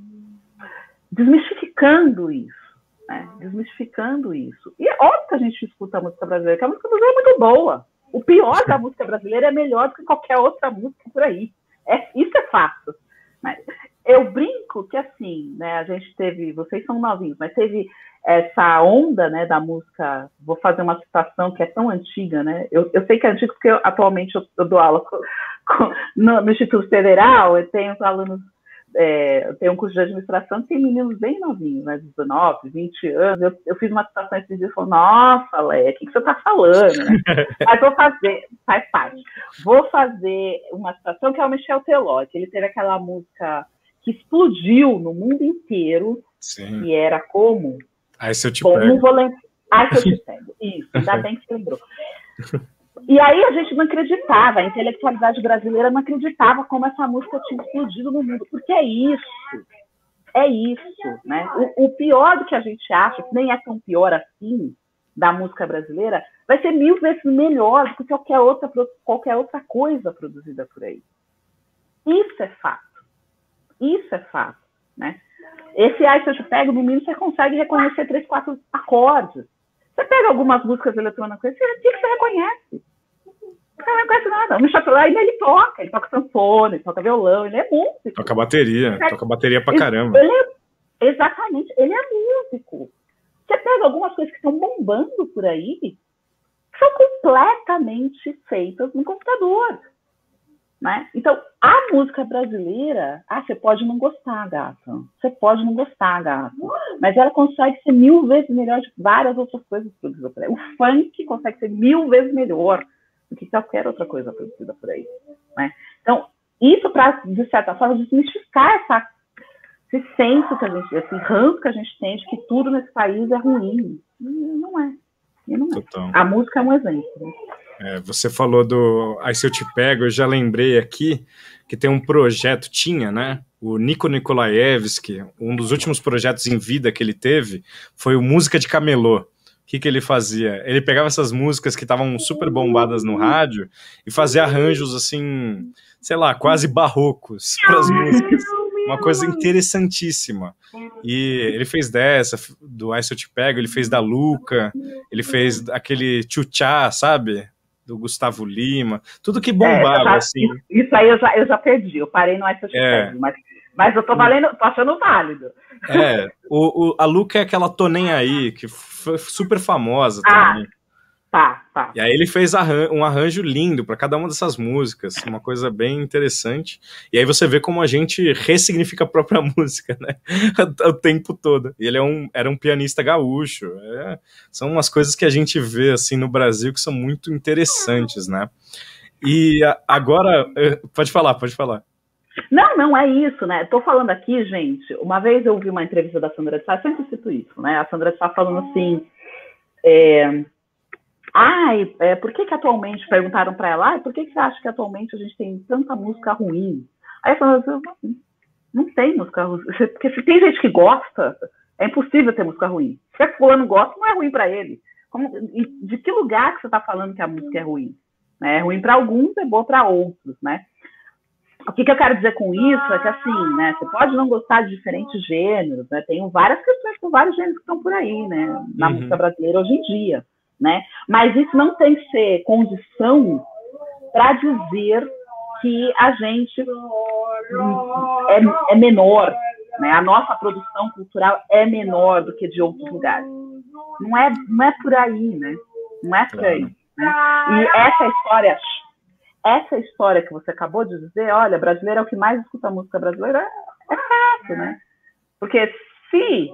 desmistificando isso. Né? Desmistificando isso. E é óbvio que a gente escuta a música brasileira, que a música brasileira é muito boa. O pior da música brasileira é melhor do que qualquer outra música por aí. É, isso é fato. Mas eu brinco que, assim, né, a gente teve, vocês são novinhos, mas teve essa onda, né, da música, vou fazer uma citação que é tão antiga, né? Eu, eu sei que é antiga porque eu, atualmente eu, eu dou aula com, com, no, no Instituto Federal, eu tenho alunos, é, eu tenho um curso de administração que tem meninos bem novinhos, né, dezenove, vinte anos. Eu, eu fiz uma citação esses dias e falei, nossa, Léa, o que, que você está falando? Né? Mas vou fazer, faz parte. Vou fazer uma citação que é o Michel Teló, que ele teve aquela música que explodiu no mundo inteiro, Sim. que era como... Aí se eu te como pego. Vou lem... Ai, se eu te pego. Isso, ainda bem que você lembrou. E aí a gente não acreditava, a intelectualidade brasileira não acreditava como essa música tinha explodido no mundo. Porque é isso. É isso. Né? O, o pior do que a gente acha, que nem é tão pior assim, da música brasileira, vai ser mil vezes melhor do que qualquer outra, qualquer outra coisa produzida por aí. Isso é fato. Isso é fato, né? Esse Ai, Se Eu Te Pego, no mínimo, você consegue reconhecer três, quatro acordes. Você pega algumas músicas eletrônicas, você, você reconhece. Você não reconhece nada. O Michel Teló, ele toca, ele toca sanfona, ele toca violão, ele é músico. Toca bateria, ele toca bateria pra caramba. Ele é, exatamente, ele é músico. Você pega algumas coisas que estão bombando por aí, que são completamente feitas no computador. Né? Então, a música brasileira, ah, você pode não gostar, gata. Você pode não gostar, gata. Mas ela consegue ser mil vezes melhor de várias outras coisas produzidas por aí. O funk consegue ser mil vezes melhor do que qualquer outra coisa produzida por aí. Né? Então, isso para, de certa forma, desmistificar essa, esse senso que a gente, esse ranço que a gente tem de que tudo nesse país é ruim. Não é. Não é. Total. A música é um exemplo. Né? É, você falou do Ai, Se Eu Te Pego, eu já lembrei aqui que tem um projeto, tinha, né? O Nico Nikolaevski, um dos últimos projetos em vida que ele teve foi o Música de Camelô. O que, que ele fazia? Ele pegava essas músicas que estavam super bombadas no rádio e fazia arranjos, assim, sei lá, quase barrocos para as músicas. Uma coisa interessantíssima. E ele fez dessa, do Ai, Se Eu Te Pego, ele fez da Luca, ele fez aquele Tchutchá, sabe? Do Gustavo Lima, tudo que bombava, é, já, assim. Isso, isso aí eu já, eu já perdi, eu parei no Ai, Se Eu Te é. Pego, mas, mas eu tô, valendo, tô achando válido. É, o, o, a Luca é aquela Tô Nem Aí, que foi super famosa ah, também. Tá, tá. E aí ele fez arran um arranjo lindo para cada uma dessas músicas, uma coisa bem interessante. E aí você vê como a gente ressignifica a própria música, né? O tempo todo. E ele é um, era um pianista gaúcho. É, são umas coisas que a gente vê assim no Brasil que são muito interessantes, né? E a, agora, pode falar, pode falar. Não, não é isso, né? Tô falando aqui, gente. Uma vez eu ouvi uma entrevista da Sandra de Sá, eu sempre cito isso, né? A Sandra de Sá falando assim. É, Ai, é, por que que atualmente, perguntaram para ela, ah, por que que você acha que atualmente a gente tem tanta música ruim? Aí ela falou, não, não tem música ruim, porque se tem gente que gosta, é impossível ter música ruim. Se a fulano gosta, não é ruim para ele. Como, de que lugar que você está falando que a música é ruim? É ruim para alguns, é boa para outros, né? O que, que eu quero dizer com isso é que, assim, né, você pode não gostar de diferentes gêneros, né? Tem várias questões com vários gêneros que estão por aí, né? Na uhum. música brasileira hoje em dia. Né? Mas isso não tem que ser condição para dizer que a gente é, é menor, né? A nossa produção cultural é menor do que de outros lugares. Não é, não é por aí, né? Não é por aí. Né? E essa história, essa história que você acabou de dizer, olha, brasileiro é o que mais escuta música brasileira, é fácil, né? Porque se,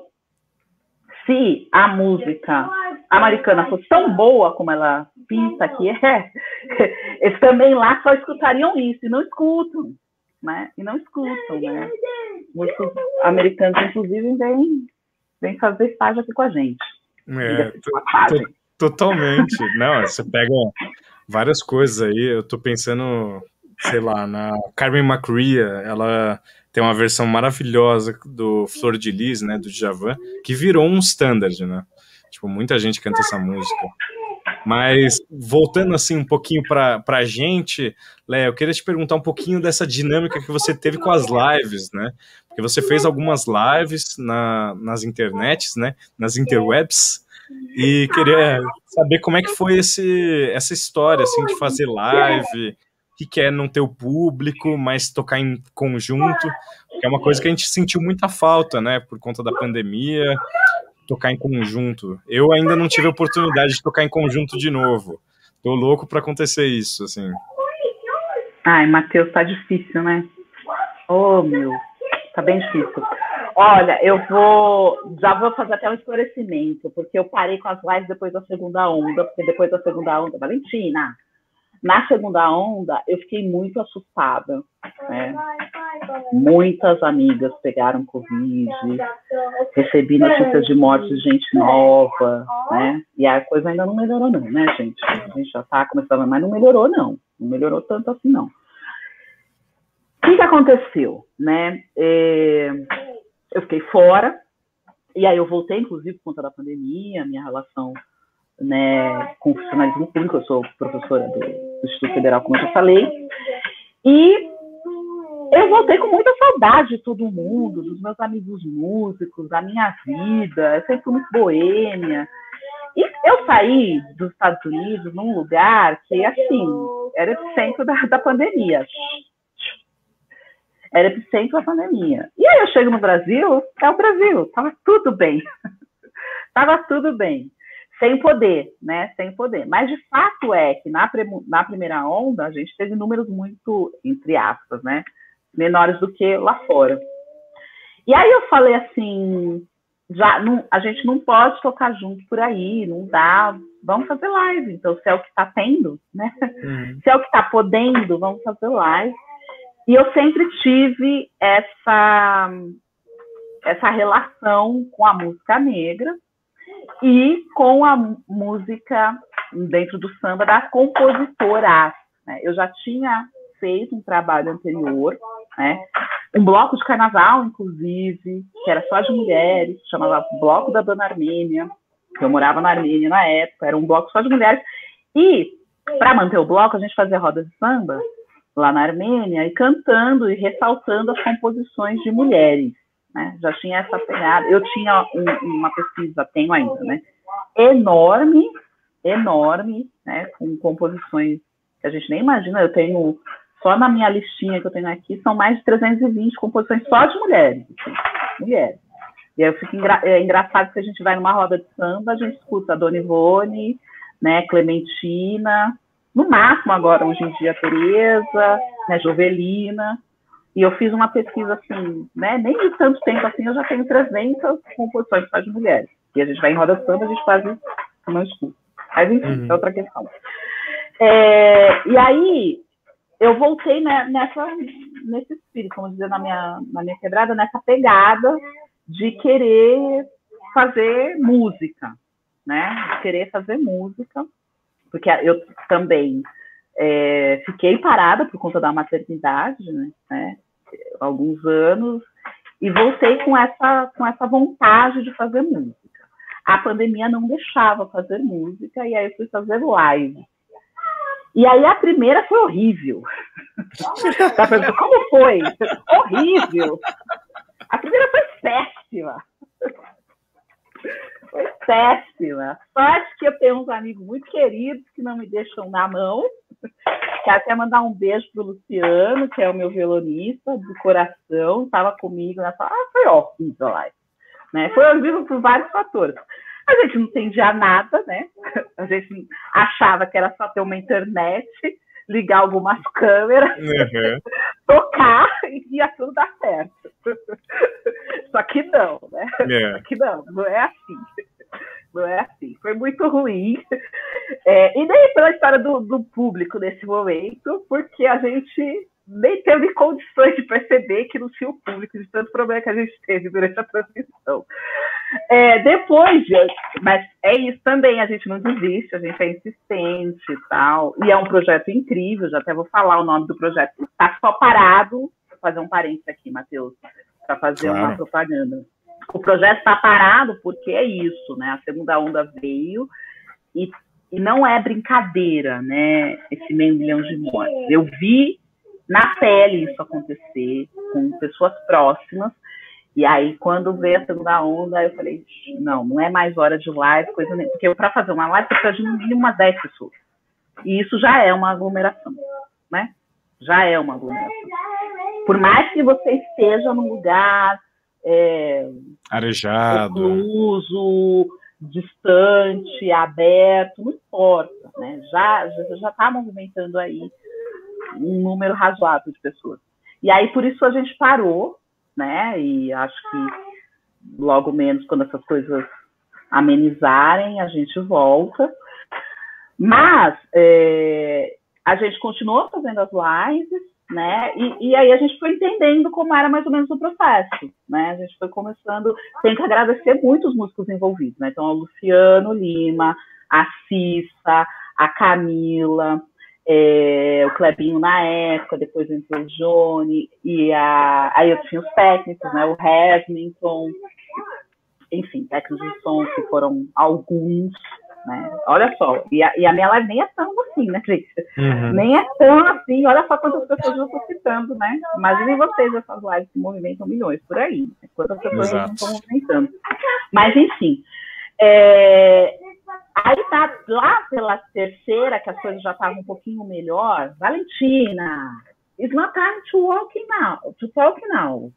se a música americana fosse tão boa como ela pinta que é, eles também lá só escutariam isso, e não escutam, né? E não escutam, né? Músicos americanos, inclusive, vêm, vêm fazer estágio aqui com a gente. É, totalmente. Não, você pega várias coisas aí, eu tô pensando, sei lá, na Carmen McRae, ela tem uma versão maravilhosa do Flor de Lis, né, do Djavan, que virou um standard, né? Tipo, muita gente canta essa música. Mas, voltando assim um pouquinho pra, pra gente, Léa, eu queria te perguntar um pouquinho dessa dinâmica que você teve com as lives, né? Porque você fez algumas lives na, nas internets, né? Nas interwebs, e queria saber como é que foi esse, essa história, assim, de fazer live, o que, que é não ter o público, mas tocar em conjunto, que é uma coisa que a gente sentiu muita falta, né? Por conta da pandemia, tocar em conjunto. Eu ainda não tive a oportunidade de tocar em conjunto de novo. Tô louco pra acontecer isso, assim. Ai, Matheus, tá difícil, né? Oh, meu, tá bem difícil. Olha, eu vou, já vou fazer até um esclarecimento, porque eu parei com as lives depois da segunda onda, porque depois da segunda onda, Valentina, na segunda onda, eu fiquei muito assustada, né? Muitas amigas pegaram Covid, recebi notícias de morte de gente nova, né? E a coisa ainda não melhorou não, né, gente? A gente já tá começando, mas não melhorou não. Não melhorou tanto assim, não. O que que aconteceu, né? É, eu fiquei fora, e aí eu voltei, inclusive, por conta da pandemia, minha relação, né, com o funcionalismo público, eu sou professora do, do Instituto Federal, como eu já falei, e eu voltei com muita saudade de todo mundo, dos meus amigos músicos, da minha vida. Eu sempre fui muito boêmia. E eu saí dos Estados Unidos num lugar que, assim, era epicentro da, da pandemia. Era epicentro da pandemia. E aí eu chego no Brasil, é o Brasil, tava tudo bem. Tava tudo bem. Sem poder, né? Sem poder. Mas, de fato, é que na, na primeira onda, a gente teve números muito, entre aspas, né? Menores do que lá fora. E aí eu falei assim, já, não, a gente não pode tocar junto por aí, não dá, vamos fazer live. Então, se é o que está tendo, né? Uhum. Se é o que está podendo, vamos fazer live. E eu sempre tive essa, essa relação com a música negra e com a música dentro do samba das compositoras. Né? Eu já tinha feito um trabalho anterior, né? Um bloco de carnaval, inclusive, que era só de mulheres, chamava Bloco da Dona Armênia. Eu morava na Armênia na época, era um bloco só de mulheres. E, para manter o bloco, a gente fazia roda de samba lá na Armênia e cantando e ressaltando as composições de mulheres. Né? Já tinha essa pegada. Eu tinha um, uma pesquisa, tenho ainda, né? enorme, enorme, né? Com composições que a gente nem imagina. Eu tenho... Só na minha listinha que eu tenho aqui, são mais de trezentas e vinte composições só de mulheres. Assim, mulheres. E aí eu fico engra... é engraçado que a gente vai numa roda de samba, a gente escuta a Dona Ivone, né, Clementina, no máximo agora, hoje em dia, a Tereza, né, Jovelina. E eu fiz uma pesquisa assim, né, nem de tanto tempo assim, eu já tenho trezentas composições só de mulheres. E a gente vai em roda de samba, a gente faz isso, eu não escuto. Mas enfim, uhum. É outra questão. É... E aí... eu voltei nessa, nesse espírito, vamos dizer, na minha, na minha quebrada, nessa pegada de querer fazer música, né? De querer fazer música, porque eu também é, fiquei parada por conta da maternidade, né? Alguns anos, e voltei com essa, com essa vontade de fazer música. A pandemia não deixava fazer música, e aí eu fui fazer live. E aí a primeira foi horrível. Tá pensando, como foi? Horrível. A primeira foi péssima. Foi péssima. Sorte que eu tenho uns amigos muito queridos que não me deixam na mão. Quero até mandar um beijo pro Luciano, que é o meu violonista do coração. Estava comigo nessa... Ah, foi horrível lá. Né? Foi horrível por vários fatores. A gente não entendia nada, né? A gente achava que era só ter uma internet, ligar algumas câmeras, uhum. tocar e ia tudo dar certo. Só que não, né? Yeah. Só que não, não é assim. Não é assim. Foi muito ruim. É, e nem pela história do, do público nesse momento, porque a gente nem teve condições de perceber que não tinha o público de tanto problema que a gente teve durante a transmissão. É, depois, mas é isso também, a gente não desiste, a gente é insistente e tal, e é um projeto incrível, já até vou falar o nome do projeto, está só parado, vou fazer um parênteses aqui, Matheus, para fazer claro. Uma propaganda. O projeto está parado porque é isso, né, a segunda onda veio e, e não é brincadeira, né, esse meio milhão de mortes. Eu vi na pele isso acontecer com pessoas próximas. E aí, quando veio a segunda onda, eu falei, não, não é mais hora de live, coisa nenhuma. Porque para fazer uma live, você precisa de no mínimo umas dez pessoas. E isso já é uma aglomeração, né? Já é uma aglomeração. Por mais que você esteja num lugar... É, arejado. Recluso, distante, aberto, não importa, né? Já já está movimentando aí um número razoável de pessoas. E aí, por isso, a gente parou, né? E acho que logo menos, quando essas coisas amenizarem, a gente volta. Mas é, a gente continuou fazendo as lives, né? E, e aí a gente foi entendendo como era mais ou menos o processo, né? A gente foi começando... Tem que agradecer muito os músicos envolvidos, né? Então, o Luciano Lima, a Cissa, a Camila... É, o Clebinho na época, depois entrou o Johnny, e a, aí eu tinha os técnicos, né, o Hasmington, enfim, técnicos de som que foram alguns, né? Olha só, e a, e a minha live nem é tão assim, né, gente? Uhum. Nem é tão assim, olha só quantas pessoas eu estou citando, né? Imaginem vocês essas lives que movimentam milhões por aí, né? Quantas pessoas não estão movimentando. Mas, enfim, é... aí tá lá pela terceira, que as coisas já estavam um pouquinho melhor. Valentina, it's not time to walk now, to talk now.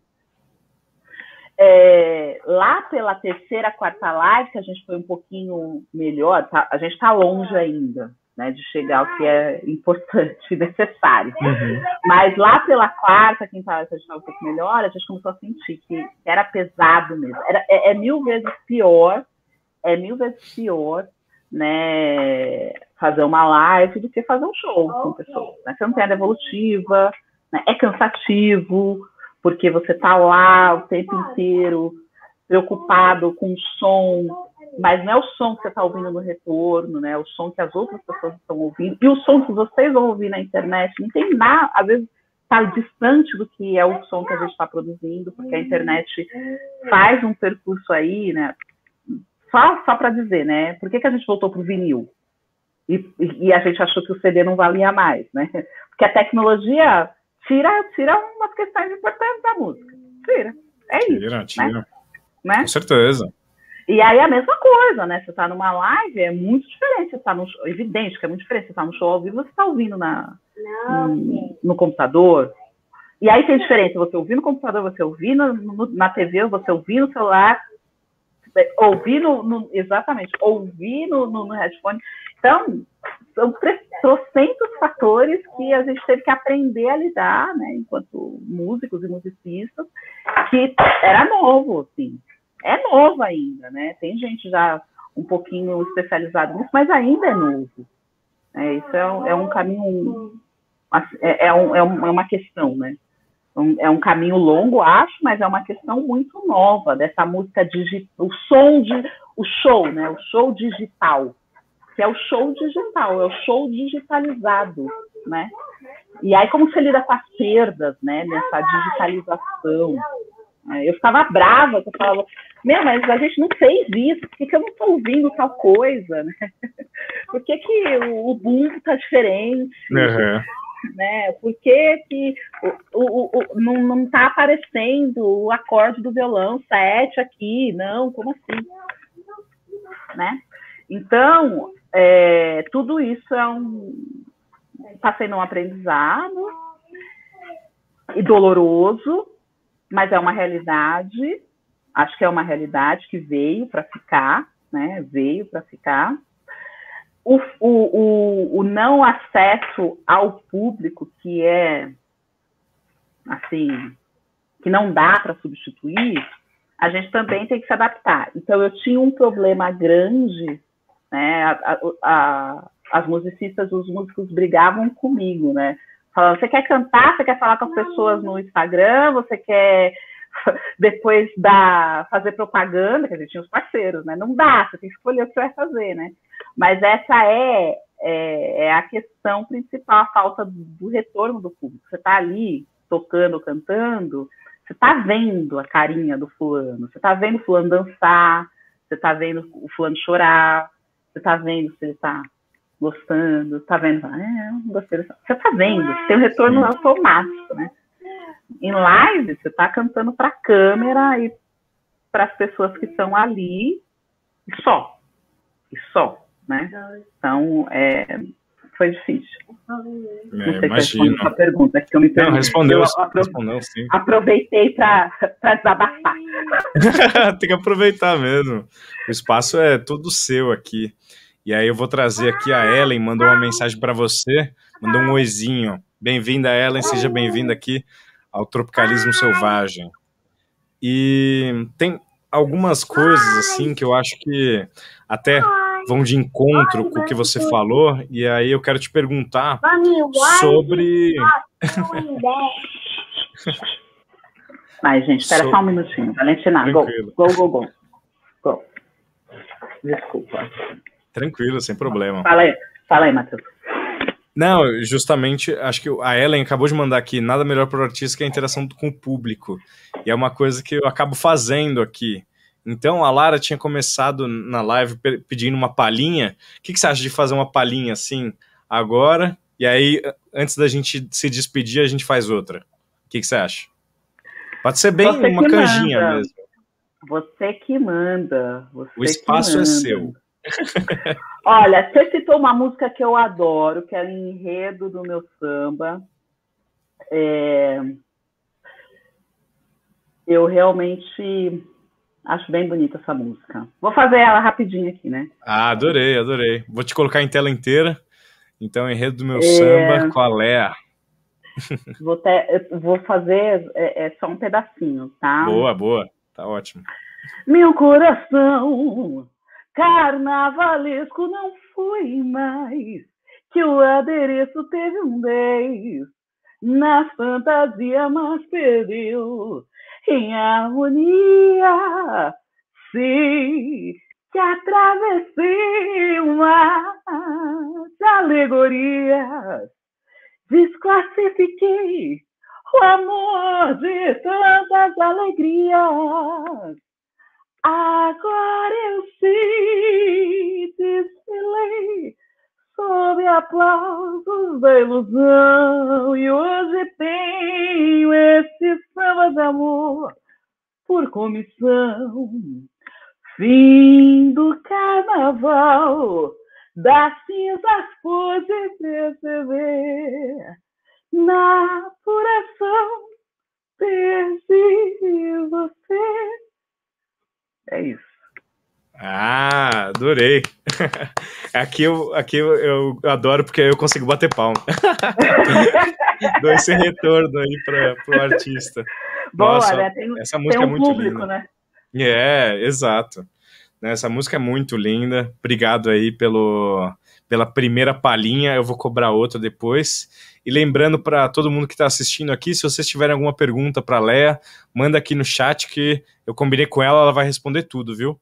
É, lá pela terceira, quarta live, que a gente foi um pouquinho melhor, tá, a gente está longe ainda, né, de chegar ao que é importante e necessário. Uhum. Mas lá pela quarta, quinta live, que a gente estava um pouco melhor, a gente começou a sentir que era pesado mesmo. Era, é, é mil vezes pior, é mil vezes pior, né, fazer uma live do que fazer um show com pessoas. Né? Você não tem a devolutiva, né, é cansativo, porque você está lá o tempo inteiro preocupado com o som, mas não é o som que você está ouvindo no retorno, né? É o som que as outras pessoas estão ouvindo, e o som que vocês vão ouvir na internet não tem nada, às vezes está distante do que é o som que a gente está produzindo, porque a internet faz um percurso aí, né? Só, só para dizer, né? Por que, que a gente voltou para o vinil? E, e a gente achou que o C D não valia mais, né? Porque a tecnologia tira, tira umas questões importantes da música. Tira. É isso. Tira, tira. Né? Né? Com certeza. E aí a mesma coisa, né? Você tá numa live, é muito diferente. Você tá no show, evidente que é muito diferente. Você tá no show ao vivo, você tá ouvindo na, no, no computador. E aí tem diferença você ouvir no computador, você ouvir no, no, na T V, você ouvir no celular, ouvir no, no exatamente, ouvir no, no, no headphone. Então, são trocentos fatores que a gente teve que aprender a lidar, né, enquanto músicos e musicistas, que era novo, assim. É novo ainda, né? Tem gente já um pouquinho especializada nisso, mas ainda é novo. É, isso é, um, é um caminho, é, é, um, é uma questão, né? É um caminho longo, acho, mas é uma questão muito nova dessa música digital, o som de, o show, né? O show digital, que é o show digital, é o show digitalizado, né? E aí como você lida com as perdas, né? Nessa digitalização. Eu ficava brava, eu falava, meu, mas a gente não fez isso, por que, que eu não estou ouvindo tal coisa, né? Por que, que o, o boom está diferente? Uhum. Né? Por que, que o, o, o, não, não tá aparecendo o acorde do violão sete aqui? Não, como assim? Né? Então, é, tudo isso é um... Está sendo um aprendizado e doloroso, mas é uma realidade, acho que é uma realidade que veio para ficar, né? Veio para ficar. O, o, o, o não acesso ao público, que é, assim, que não dá para substituir, a gente também tem que se adaptar. Então, eu tinha um problema grande, né? A, a, a, as musicistas, os músicos brigavam comigo, né? Falando, você quer cantar, você quer falar com as pessoas no Instagram, você quer depois dar, fazer propaganda, que a gente tinha os parceiros, né? Não dá, você tem que escolher o que você vai fazer, né? Mas essa é, é, é a questão principal, a falta do, do retorno do público. Você está ali tocando, cantando, você está vendo a carinha do fulano, você está vendo o fulano dançar, você está vendo o fulano chorar, você está vendo se ele está gostando, tá vendo? Ah, não gostei dessa. Você tá vendo, tem um retorno automático, né? Em live, você tá cantando pra câmera e para as pessoas que estão ali, e só. E só, né? Então, é, foi difícil. É, não sei imagino. Se a pergunta que eu me Não, respondeu, eu apro... respondeu sim. Aproveitei para desabafar. Tem que aproveitar mesmo. O espaço é todo seu aqui. E aí eu vou trazer aqui a Ellen, mandou uma mensagem para você, mandou um oizinho. Bem-vinda, Ellen, seja bem-vinda aqui ao Tropicalismo Selvagem. E tem algumas coisas, assim, que eu acho que até vão de encontro com o que você falou, e aí eu quero te perguntar sobre... Ai, gente, espera so... só um minutinho. Valentina, go, go, go, go. Go. Desculpa. Tranquilo, sem problema. Fala aí, fala aí, Matheus. Não, justamente, acho que a Ellen acabou de mandar aqui, nada melhor para o artista que a interação com o público. E é uma coisa que eu acabo fazendo aqui. Então a Lara tinha começado na live pedindo uma palhinha. O que, que você acha de fazer uma palhinha assim agora? E aí, antes da gente se despedir, a gente faz outra. O que, que você acha? Pode ser bem Você uma canjinha manda. mesmo. Você que manda. Você o espaço que manda. é seu. Olha, você citou uma música que eu adoro, que é o enredo do meu samba. É... Eu realmente acho bem bonita essa música. Vou fazer ela rapidinho aqui, né? Ah, adorei, adorei. Vou te colocar em tela inteira. Então, enredo do meu é... samba, qual é? Vou, ter, vou fazer é, é só um pedacinho, tá? Boa, boa. Tá ótimo. Meu coração carnavalesco não foi mais que o adereço teve um dez na fantasia, mas perdeu em harmonia. Sei que atravessei um mar de alegorias, desclassifiquei o amor de tantas alegrias. Agora eu sei, desfilei sob aplausos da ilusão, e hoje tenho esse samba de amor por comissão. Fim do carnaval, das cinzas pude perceber, na apuração perdi você. É isso. Ah, adorei. Aqui eu, aqui eu, eu adoro porque eu consigo bater palma. Dou esse retorno aí para o artista. Boa, Nossa, né? Tem, essa música tem um é muito público, linda. Né? É, exato. Essa música é muito linda. Obrigado aí pelo, pela primeira palhinha. Eu vou cobrar outra depois. E lembrando para todo mundo que está assistindo aqui, se vocês tiverem alguma pergunta para a Léa, manda aqui no chat que eu combinei com ela, ela vai responder tudo, viu?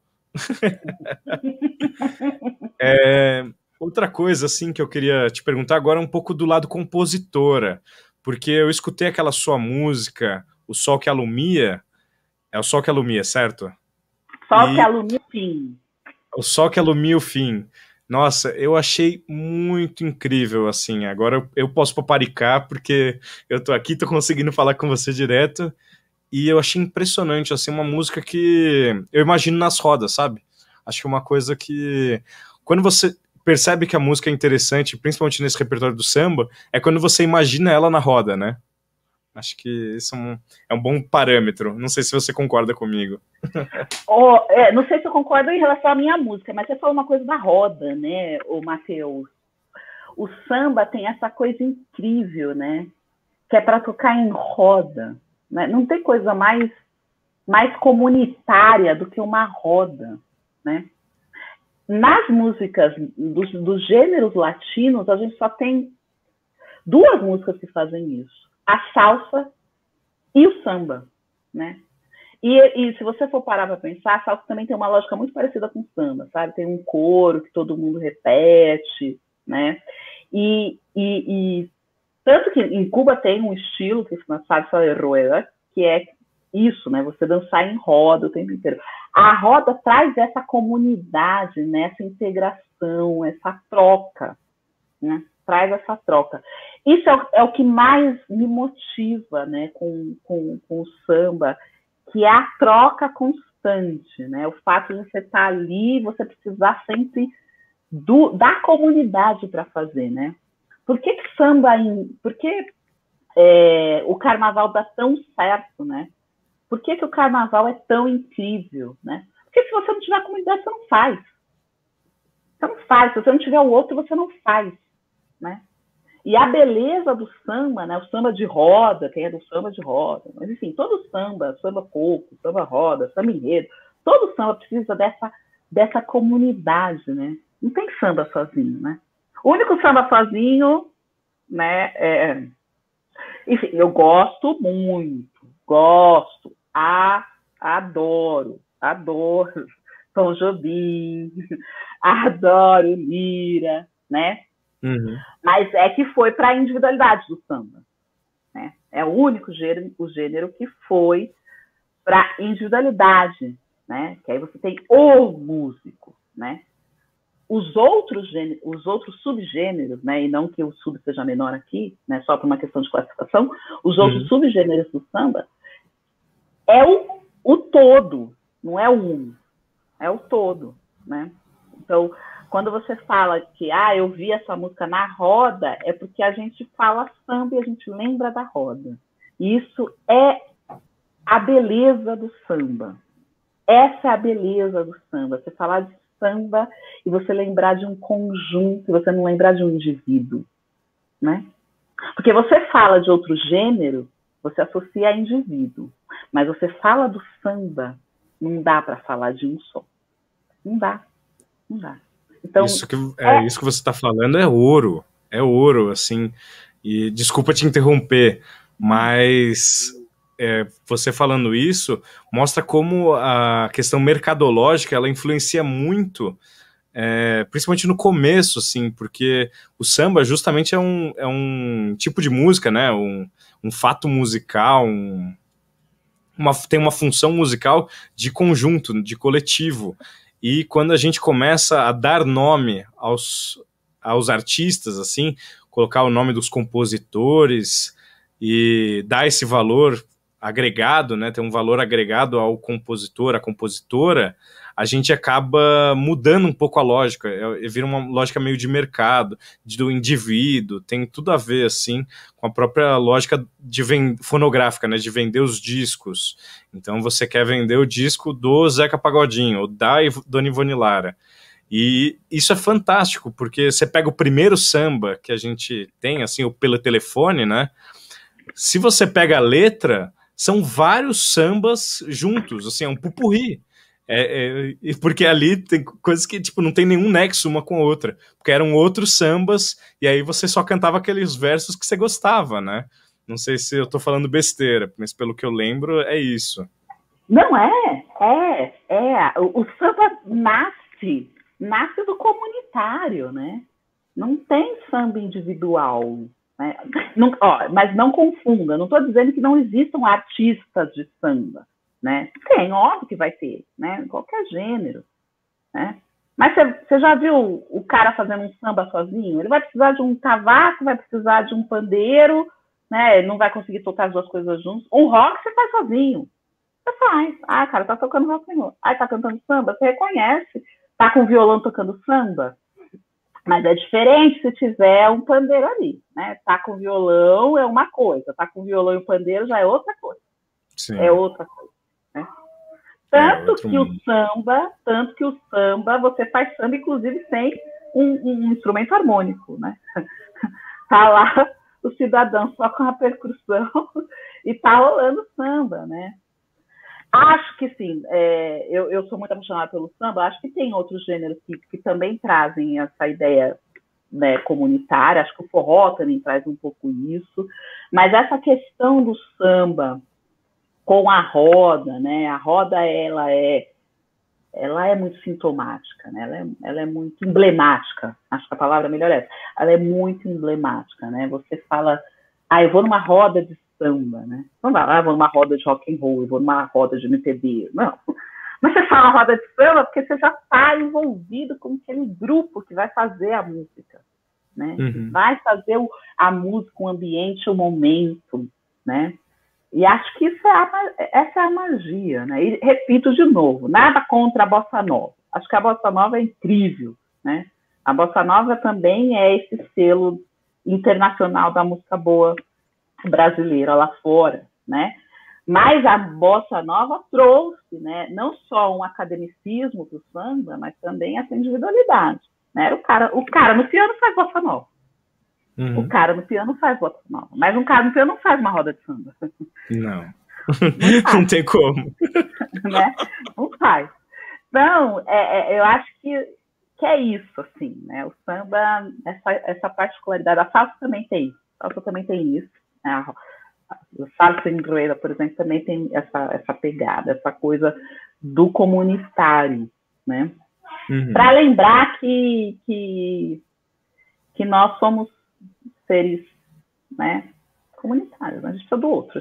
é, outra coisa assim que eu queria te perguntar agora é um pouco do lado compositora, porque eu escutei aquela sua música, O Sol que Alumia. É o Sol que Alumia, certo? Sol e... que alumia o fim. O Sol que Alumia o Fim. Nossa, eu achei muito incrível, assim. Agora eu posso paparicar porque eu tô aqui, tô conseguindo falar com você direto. E eu achei impressionante, assim, uma música que eu imagino nas rodas, sabe? Acho que é uma coisa que... Quando você percebe que a música é interessante, principalmente nesse repertório do samba, é quando você imagina ela na roda, né? Acho que isso é um, é um bom parâmetro. Não sei se você concorda comigo. Oh, é, não sei se eu concordo em relação à minha música, mas você falou uma coisa da roda, né, o Matheus? O samba tem essa coisa incrível, né? Que é para tocar em roda. Né? Não tem coisa mais, mais comunitária do que uma roda, né? Nas músicas dos, dos gêneros latinos, a gente só tem duas músicas que fazem isso. A salsa e o samba, né? E, e se você for parar para pensar, a salsa também tem uma lógica muito parecida com o samba, sabe? Tem um coro que todo mundo repete, né? E, e, e tanto que em Cuba tem um estilo que se chama salsa de rueda, que é isso, né? Você dançar em roda o tempo inteiro. A roda traz essa comunidade, né? Essa integração, essa troca, né? Traz essa troca. Isso é o, é o que mais me motiva, né, com, com, com o samba, que é a troca constante, né? O fato de você estar ali, você precisar sempre do, da comunidade para fazer, né? Por que que samba, por que é, o carnaval dá tão certo, né? Por que que o carnaval é tão incrível, né? Porque se você não tiver a comunidade, você não faz. Você não faz. Se você não tiver o outro, você não faz. Né? E a beleza do samba, né? O samba de roda, quem é do samba de roda, mas enfim, todo samba, samba coco, samba roda, samba enredo, todo samba precisa dessa, dessa comunidade, né? Não tem samba sozinho, né? O único samba sozinho, né? É... Enfim, eu gosto muito, gosto, a, adoro, adoro Tom Jobim, adoro Lira, né? Uhum. Mas é que foi para a individualidade do samba. Né? É o único gênero, o gênero que foi para a individualidade. né? Que aí você tem o músico, né? Os outros, gêneros, os outros subgêneros, né? E não que o sub seja menor aqui, né? Só por uma questão de classificação, os outros uhum. subgêneros do samba é o, o todo, não é o um, é o todo, né? Então, quando você fala que, ah, eu vi essa música na roda, é porque a gente fala samba e a gente lembra da roda. E isso é a beleza do samba. Essa é a beleza do samba. Você falar de samba e você lembrar de um conjunto, você não lembrar de um indivíduo, né? Porque você fala de outro gênero, você associa a indivíduo. Mas você fala do samba, não dá para falar de um só. Não dá. Não dá. Então, isso que, é, é... isso que você está falando é ouro. É ouro, assim. E desculpa te interromper, mas... É, você falando isso, mostra como a questão mercadológica ela influencia muito, é, principalmente no começo, assim, porque o samba justamente é um, é um tipo de música, né? Um, um fato musical, um, uma, tem uma função musical de conjunto, de coletivo. E quando a gente começa a dar nome aos, aos artistas, assim, colocar o nome dos compositores e dar esse valor agregado, né, tem um valor agregado ao compositor, à compositora, a gente acaba mudando um pouco a lógica, é, vira uma lógica meio de mercado, de, do indivíduo, tem tudo a ver, assim, com a própria lógica de vend... fonográfica, né, de vender os discos. Então você quer vender o disco do Zeca Pagodinho, ou da Dona Ivone Lara. E isso é fantástico, porque você pega o primeiro samba que a gente tem, assim, o Pelo Telefone, né, se você pega a letra, são vários sambas juntos, assim, é um pupurri. É, é, porque ali tem coisas que tipo, não tem nenhum nexo uma com a outra, porque eram outros sambas, e aí você só cantava aqueles versos que você gostava, né? Não sei se eu tô falando besteira, mas pelo que eu lembro, é isso. Não, é, é, é. O, o samba nasce, nasce do comunitário, né? Não tem samba individual. Né? Não, ó, mas não confunda, não estou dizendo que não existam artistas de samba, né? Tem, óbvio que vai ter, né? Qualquer gênero, né? Mas você já viu o cara fazendo um samba sozinho? Ele vai precisar de um cavaco, vai precisar de um pandeiro, né? Ele não vai conseguir tocar as duas coisas juntos. Um rock você faz sozinho, você faz. Ah, cara, tá tocando rock and roll. Ah, tá cantando samba, você reconhece. Tá com violão tocando samba. Mas é diferente se tiver um pandeiro ali, né? Tá com violão é uma coisa, tá com violão e pandeiro já é outra coisa. Sim. É outra coisa, né? Tanto é que mundo. o samba, tanto que o samba, você faz samba, inclusive, sem um, um instrumento harmônico, né? Tá lá o cidadão só com a percussão e tá rolando samba, né? Acho que sim, é, eu, eu sou muito apaixonada pelo samba, acho que tem outros gêneros que, que também trazem essa ideia, né, comunitária, acho que o forró também traz um pouco isso, mas essa questão do samba com a roda, né, a roda ela é, ela é muito sintomática, né, ela, é, ela é muito emblemática, acho que a palavra melhor é essa, ela é muito emblemática, né, você fala, ah, eu vou numa roda de samba, né? Não vai lá, ah, vou numa roda de rock and roll, eu vou numa roda de M P B, não. Mas você fala roda de samba porque você já está envolvido com aquele grupo que vai fazer a música, né? Uhum. Vai fazer o, a música, o ambiente, o momento, né? E acho que isso é a, essa é a magia, né? E repito de novo, nada contra a bossa nova. Acho que a bossa nova é incrível, né? A bossa nova também é esse selo internacional da música boa brasileira lá fora, né? Mas a bossa nova trouxe, né, não só um academicismo para o samba, mas também essa individualidade, né? O cara, o cara no piano faz bossa nova, uhum. O cara no piano faz bossa nova, mas um cara no piano não faz uma roda de samba. Não, não, não tem como, né? Não faz. Então, é, é, eu acho que, que é isso, assim, né? O samba, essa, essa particularidade, a salsa também tem isso, a salsa também tem isso. A salsa enredo, por exemplo, também tem essa, essa pegada, essa coisa do comunitário, né? Uhum. Para lembrar que, que, que nós somos seres, né, comunitários, a gente precisa do outro, gente.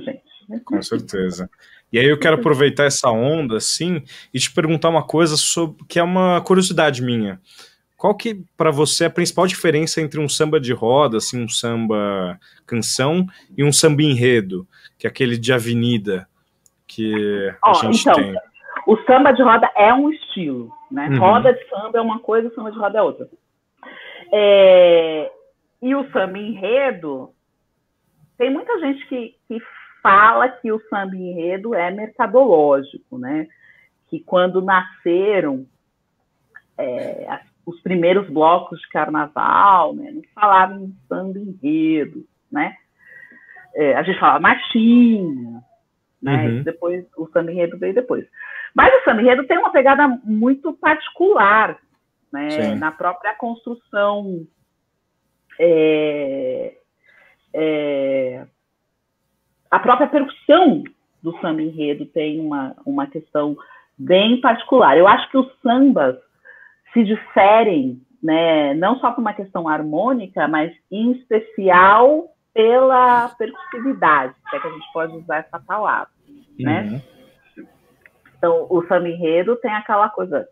Com certeza. E aí eu quero aproveitar essa onda, assim, e te perguntar uma coisa sobre, que é uma curiosidade minha. Qual que, para você, é a principal diferença entre um samba de roda, assim, um samba canção, e um samba enredo, que é aquele de avenida que a Ó, gente então, tem? o samba de roda é um estilo, né? Uhum. Roda de samba é uma coisa, samba de roda é outra. É... E o samba enredo, tem muita gente que, que fala que o samba enredo é mercadológico, né? Que quando nasceram é, os primeiros blocos de carnaval, né, não falavam em samba enredo, né? É, a gente falava marchinha, né? Uhum. Depois o samba enredo veio depois. Mas o samba enredo tem uma pegada muito particular, né? Na própria construção é, é, a própria percussão do samba enredo tem uma, uma questão bem particular. Eu acho que os sambas se diferem, né, não só por uma questão harmônica, mas em especial pela percussividade, se é que a gente pode usar essa palavra, uhum. né? Então, o samba enredo tem aquela coisa...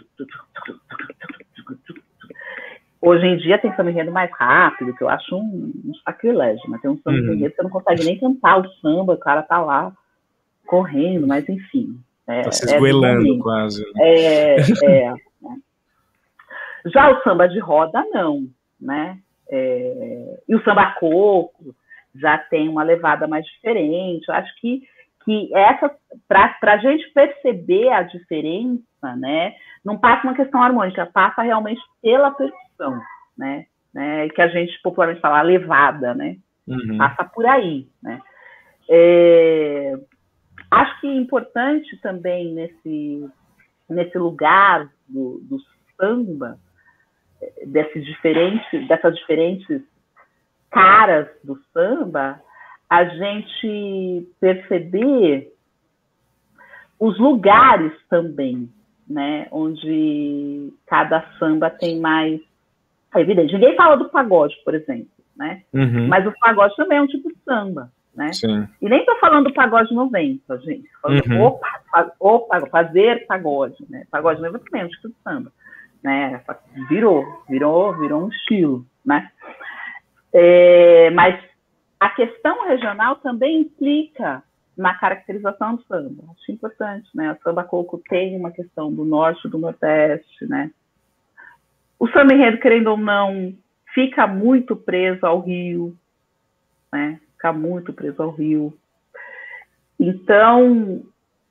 Hoje em dia tem samba enredo mais rápido, que eu acho um, um sacrilégio, mas tem um samba enredo que você não consegue nem cantar o samba, o cara tá lá correndo, mas enfim. É, tá se esgoelando é quase. Né? É, é, né? Já o samba de roda, não, né? É, e o samba coco já tem uma levada mais diferente. Eu acho que, que essa, para a gente perceber a diferença, né, não passa uma questão harmônica, passa realmente pela percussão, né? né que a gente popularmente fala a levada, né? Uhum. Passa por aí, né? É, acho que é importante também nesse, nesse lugar do, do samba, desses diferentes, dessas diferentes caras do samba, a gente perceber os lugares também, né, onde cada samba tem mais... É evidente, ninguém fala do pagode, por exemplo, né? Uhum. Mas o pagode também é um tipo de samba, né? Sim. E nem estou falando do pagode noventa, gente. Falando, uhum. opa, opa, fazer pagode, né? Pagode noventa também é um tipo de samba, né? Virou, virou, virou um estilo, né? É, mas a questão regional também implica na caracterização do samba. Acho importante, né? O samba coco tem uma questão do norte e do nordeste, né? O samba enredo, querendo ou não, fica muito preso ao Rio, né? Fica muito preso ao Rio. Então,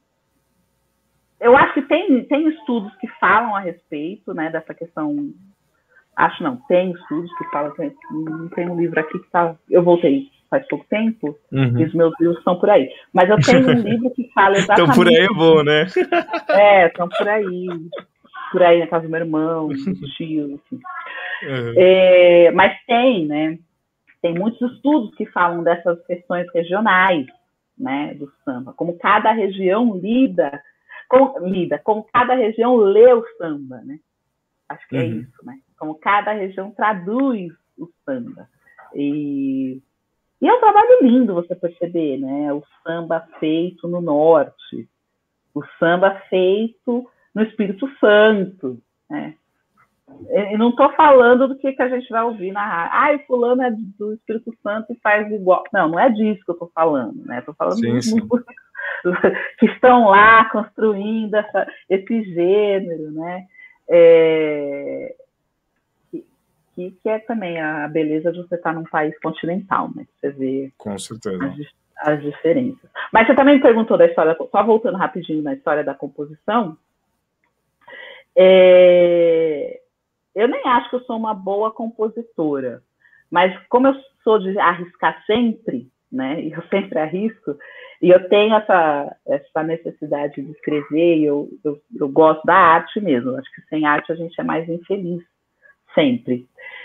eu acho que tem, tem estudos que falam a respeito, né, dessa questão. Acho não, tem estudos que falam. Tem, tem um livro aqui que tá. Eu voltei faz pouco tempo, uhum. e os meus livros estão por aí. Mas eu tenho um livro que fala exatamente. Então por aí é bom, né? É, estão por aí. Por aí na casa do meu irmão, do tio, assim. Uhum. É, mas tem, né? Tem muitos estudos que falam dessas questões regionais, né, do samba, como cada região lida, como, lida, como cada região lê o samba, né? Acho que uhum. é isso, né? Como cada região traduz o samba. E, e é um trabalho lindo você perceber, né? O samba feito no norte, o samba feito no Espírito Santo, né? Eu não estou falando do que, que a gente vai ouvir na rádio. Ah, o fulano é do Espírito Santo e faz igual. Não, não é disso que eu estou falando, né? Estou falando sim, dos sim. músicos que estão lá construindo essa, esse gênero, né? É... Que, que é também a beleza de você estar num país continental, né? Você vê com certeza. As, as diferenças. Mas você também me perguntou da história, só voltando rapidinho na história da composição. É... Eu nem acho que eu sou uma boa compositora, mas como eu sou de arriscar sempre, né, e eu sempre arrisco, e eu tenho essa, essa necessidade de escrever, e eu, eu, eu gosto da arte mesmo, acho que sem arte a gente é mais infeliz, sempre.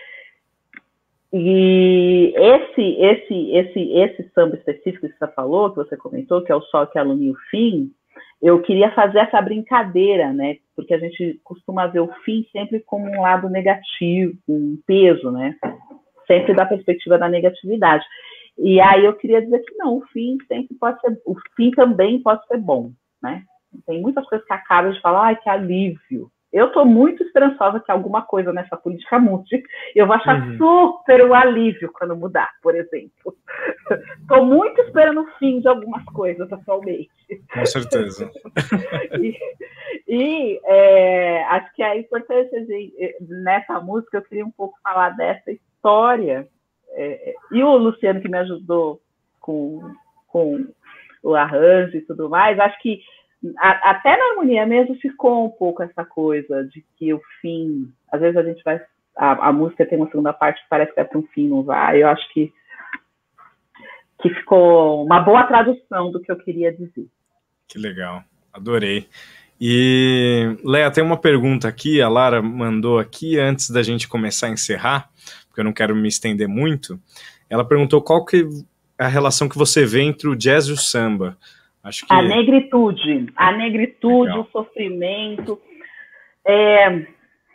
E esse, esse, esse, esse samba específico que você falou, que você comentou, que é o Sol que alumia o Fim, eu queria fazer essa brincadeira, né? Porque a gente costuma ver o fim sempre como um lado negativo, um peso, né? Sempre da perspectiva da negatividade. E aí eu queria dizer que não, o fim sempre pode ser, o fim também pode ser bom, né? Tem muitas coisas que acabam de falar, ai, que alívio. Eu estou muito esperançosa que alguma coisa nessa política mude. Eu vou achar uhum. super um alívio quando mudar, por exemplo. Estou muito esperando o fim de algumas coisas atualmente. Com certeza. e e é, acho que a importância de, nessa música, eu queria um pouco falar dessa história. É, e o Luciano, que me ajudou com, com o arranjo e tudo mais, acho que a, até na harmonia mesmo ficou um pouco essa coisa de que o fim, às vezes a gente vai, a, a música tem uma segunda parte que parece que vai para um fim, não vai. Eu acho que, que ficou uma boa tradução do que eu queria dizer. Que legal, adorei. E, Léa, tem uma pergunta aqui, a Lara mandou aqui antes da gente começar a encerrar, porque eu não quero me estender muito. Ela perguntou qual que é a relação que você vê entre o jazz e o samba. Acho que... A negritude, a negritude, legal. O sofrimento. É...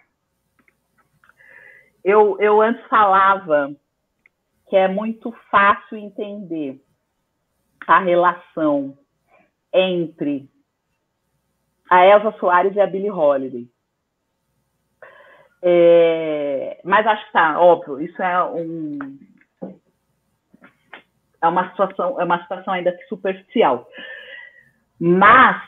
Eu, eu antes falava que é muito fácil entender a relação entre a Elza Soares e a Billie Holiday. É, mas acho que tá, óbvio, isso é um é uma situação, é uma situação ainda superficial. Mas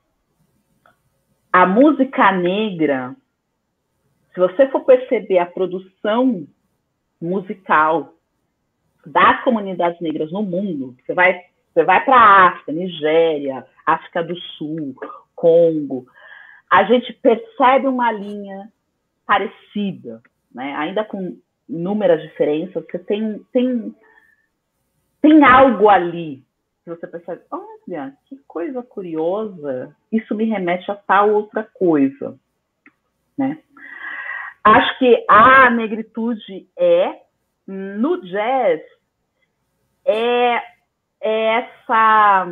a música negra, se você for perceber a produção musical das comunidades negras no mundo, você vai, você vai para a África, Nigéria, África do Sul, Congo, a gente percebe uma linha parecida, né? Ainda com inúmeras diferenças, você tem, tem, tem algo ali que você percebe, olha, que coisa curiosa, isso me remete a tal outra coisa, né? Acho que a negritude é, no jazz, é, é essa...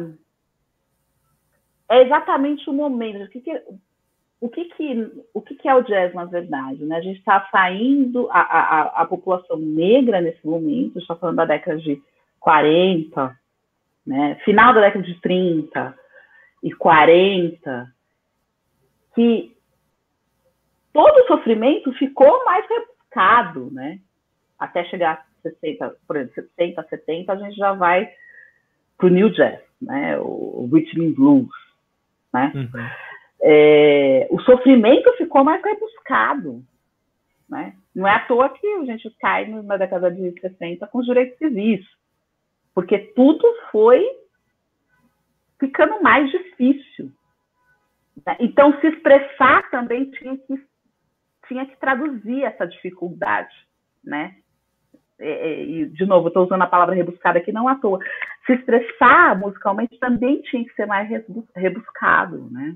É exatamente o momento. O que, que, o que, que, o que, que é o jazz, na verdade? Né? A gente está saindo, a, a, a população negra nesse momento, a gente está falando da década de quarenta, né? Final da década de trinta e quarenta, que todo o sofrimento ficou mais rebuscado, né? Até chegar a sessenta, por exemplo, sessenta, setenta, a gente já vai para o New Jazz, né? O Rhythm and Blues. Né? Uhum. É, o sofrimento ficou mais rebuscado, né? Não é à toa que a gente cai na década de sessenta com os direitos civis, porque tudo foi ficando mais difícil, né? Então se expressar também tinha que, tinha que traduzir essa dificuldade, né? E, de novo, eu estou usando a palavra rebuscada aqui não à toa. Se expressar musicalmente também tinha que ser mais rebuscado, né?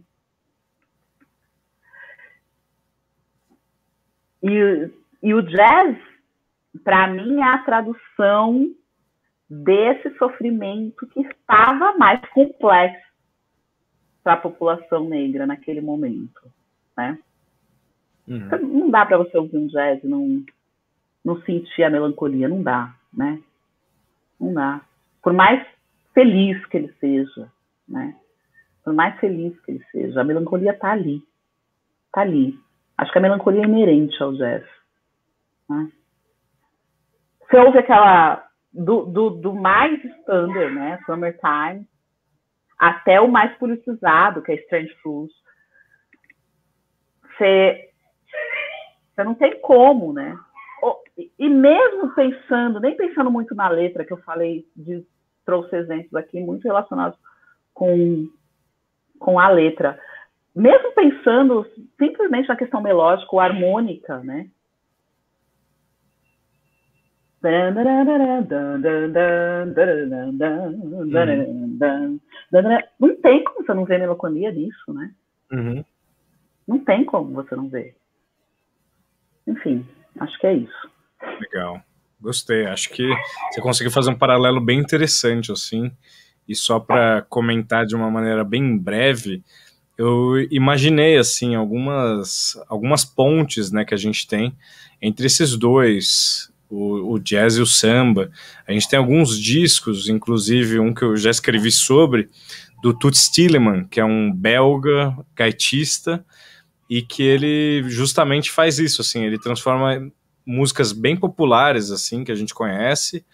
E, e o jazz, para mim, é a tradução desse sofrimento que estava mais complexo para a população negra naquele momento, né? Uhum. Não dá para você ouvir um jazz e não... não sentir a melancolia, não dá, né? Não dá. Por mais feliz que ele seja, né? Por mais feliz que ele seja, a melancolia está ali. Está ali. Acho que a melancolia é inerente ao jazz, né? Você ouve aquela... Do, do, do mais standard, né? Summertime, até o mais politizado, que é Strange Fruits. Você... Você não tem como, né? E mesmo pensando, nem pensando muito na letra, que eu falei, de, trouxe exemplos aqui muito relacionados com, com a letra, mesmo pensando simplesmente na questão melódica ou harmônica, né? Não tem como você não ver melancolia nisso, né? Uhum. Não tem como você não ver. Enfim, acho que é isso. Legal, gostei. Acho que você conseguiu fazer um paralelo bem interessante, assim. E só para comentar de uma maneira bem breve, eu imaginei, assim, algumas, algumas pontes, né, que a gente tem entre esses dois o, o jazz e o samba. A gente tem alguns discos, inclusive um que eu já escrevi sobre, do Toots Thielemans, que é um belga gaitista, e que ele justamente faz isso, assim, ele transforma músicas bem populares, assim, que a gente conhece,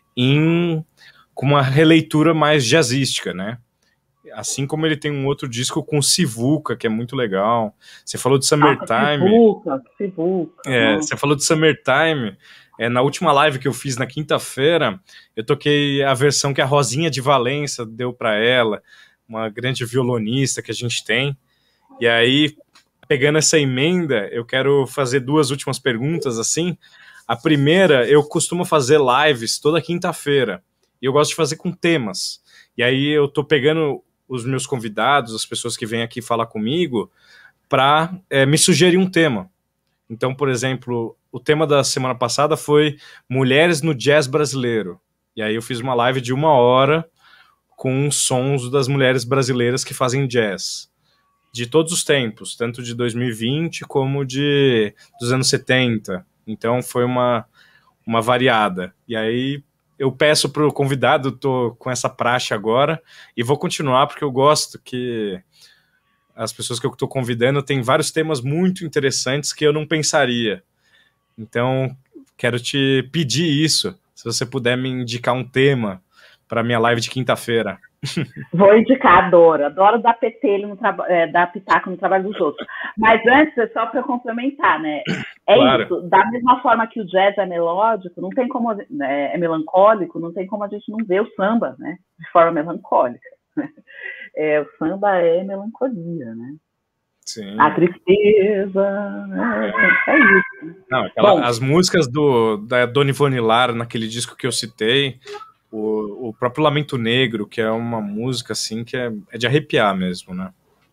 em com uma releitura mais jazzística, né? Assim como ele tem um outro disco com Sivuca, que é muito legal. Você falou de Summertime. Sivuca, Sivuca. É, você falou de Summertime. É, na última live que eu fiz na quinta-feira, eu toquei a versão que a Rosinha de Valença deu para ela, uma grande violonista que a gente tem. E aí, pegando essa emenda, eu quero fazer duas últimas perguntas, assim. A primeira, eu costumo fazer lives toda quinta-feira, e eu gosto de fazer com temas. E aí eu tô pegando os meus convidados, as pessoas que vêm aqui falar comigo, para é, me sugerir um tema. Então, por exemplo, o tema da semana passada foi Mulheres no Jazz Brasileiro. E aí eu fiz uma live de uma hora com sons das mulheres brasileiras que fazem jazz. De todos os tempos, tanto de dois mil e vinte como de, dos anos setenta. Então foi uma, uma variada. E aí eu peço para o convidado, estou com essa praxe agora, e vou continuar porque eu gosto que as pessoas que eu estou convidando têm vários temas muito interessantes que eu não pensaria. Então, quero te pedir isso, se você puder me indicar um tema para a minha live de quinta-feira. Vou indicar, adoro. Adoro dar petelho, no traba- é, dar pitaco no trabalho dos outros. Mas antes, é só para complementar, né? É Claro. isso. Da mesma forma que o jazz é melódico, não tem como, né, é melancólico, não tem como a gente não ver o samba, né? De forma melancólica. Né? É, o samba é melancolia, né? Sim. A tristeza, é, é isso. Não, aquela, Bom, as músicas do, da Dona Ivone Lara, naquele disco que eu citei, o, o próprio Lamento Negro, que é uma música assim que é, é de arrepiar mesmo, né?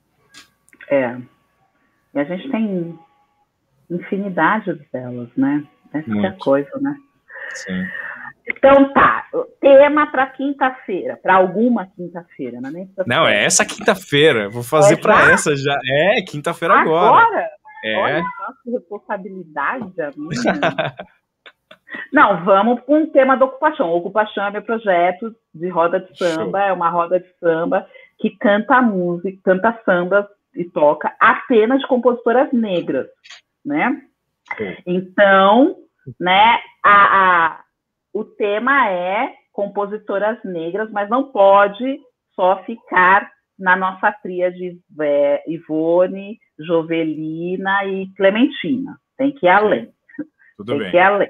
é. E a gente tem infinidade delas, né? Essa que é a Muito. coisa, né? Sim. Então tá, tema para quinta-feira, para alguma quinta-feira, não é nem pra Não, é essa quinta-feira. Vou fazer É para já? essa já. É, quinta-feira agora. Agora? É. Olha só que responsabilidade a minha. Não, vamos para um tema da Ocupação. Ocupação é meu projeto de roda de samba, Show. é uma roda de samba que canta música, canta samba e toca apenas de compositoras negras, né? Show. Então, né, a, a, o tema é compositoras negras, mas não pode só ficar na nossa tríade Ivone, Jovelina e Clementina. Tem que ir além. Tudo Tem bem. que ir além.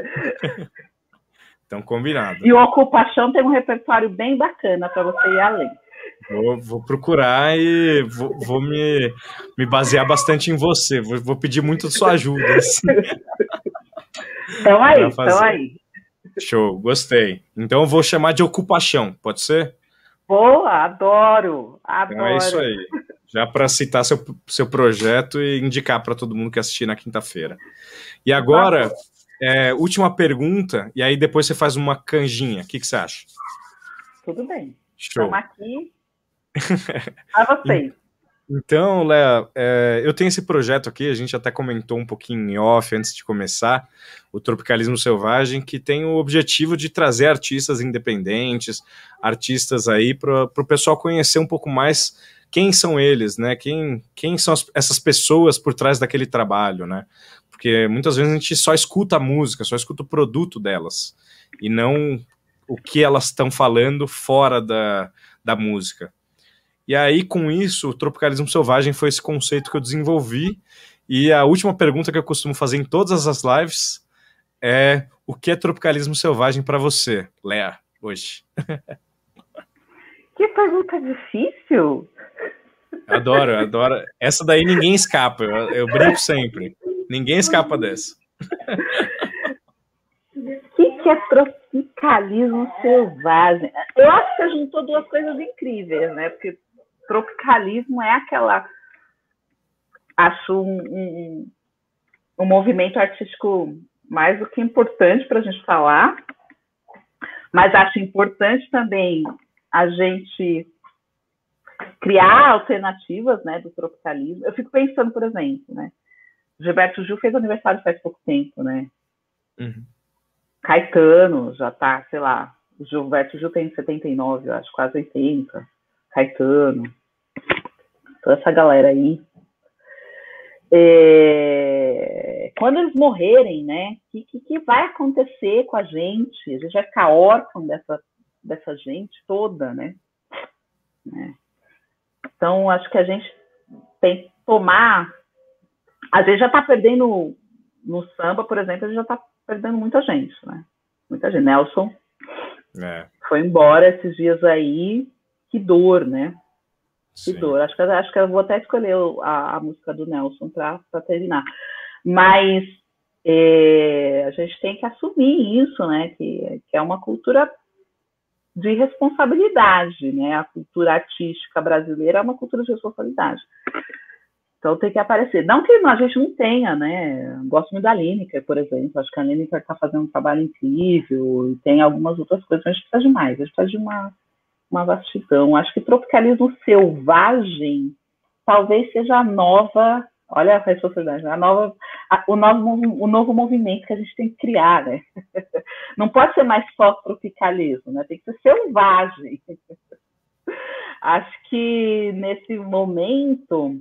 Então, combinado. E o Ocupação tem um repertório bem bacana para você ir além. Vou, vou procurar e vou, vou me, me basear bastante em você. Vou, vou pedir muito sua ajuda. Assim, Então aí, pra fazer. então aí. Show, gostei. Então eu vou chamar de Ocupação, pode ser? Boa, adoro, adoro. Então é isso aí. Já para citar seu, seu projeto e indicar para todo mundo que assistir na quinta-feira. E agora, é, última pergunta, e aí depois você faz uma canjinha. O que, que você acha? Tudo bem. Show. Estamos aqui a vocês. Então, Léa, é, eu tenho esse projeto aqui, a gente até comentou um pouquinho em off antes de começar, o Tropicalismo Selvagem, que tem o objetivo de trazer artistas independentes, artistas aí para o pessoal conhecer um pouco mais quem são eles, né? Quem, quem são as, essas pessoas por trás daquele trabalho, né? Porque muitas vezes a gente só escuta a música, só escuta o produto delas, e não o que elas estão falando fora da, da música. E aí, com isso, o Tropicalismo Selvagem foi esse conceito que eu desenvolvi. E a última pergunta que eu costumo fazer em todas as lives é: o que é Tropicalismo Selvagem para você, Léa, hoje? Que pergunta difícil. Adoro, adoro. Essa daí ninguém escapa, eu, eu brinco sempre. Ninguém escapa dessa. O que, que é Tropicalismo Selvagem? Eu acho que você juntou duas coisas incríveis, né? Porque tropicalismo é aquela, acho um, um, um movimento artístico mais do que importante para a gente falar, mas acho importante também a gente criar alternativas, né, do tropicalismo. Eu fico pensando, por exemplo, né, Gilberto Gil fez aniversário faz pouco tempo, né? Uhum. Caetano já tá, sei lá, o Gilberto Gil tem setenta e nove, eu acho, quase oitenta. Caetano, toda essa galera aí. É... Quando eles morrerem, né, o que, que, que vai acontecer com a gente? A gente vai ficar órfão dessa, dessa gente toda, né? né? Então, acho que a gente tem que tomar... A gente já está perdendo no samba, por exemplo, a gente já está perdendo muita gente, né? Muita gente. Nelson é. foi embora esses dias aí. Que dor, né? Que Sim. dor. Acho que, acho que eu vou até escolher a, a música do Nelson para terminar. Mas é, a gente tem que assumir isso, né? Que, que é uma cultura de responsabilidade, né? A cultura artística brasileira é uma cultura de responsabilidade. Então tem que aparecer. Não que a gente não tenha, né? Gosto muito da Lineker, por exemplo. Acho que a Lineker está fazendo um trabalho incrível e tem algumas outras coisas, mas a gente precisa de mais. A gente precisa de uma, uma vastidão. Acho que tropicalismo selvagem talvez seja a nova, olha a responsabilidade, a nova, a, o, novo, o novo movimento que a gente tem que criar, né? Não pode ser mais só tropicalismo, né? Tem que ser selvagem. Acho que nesse momento...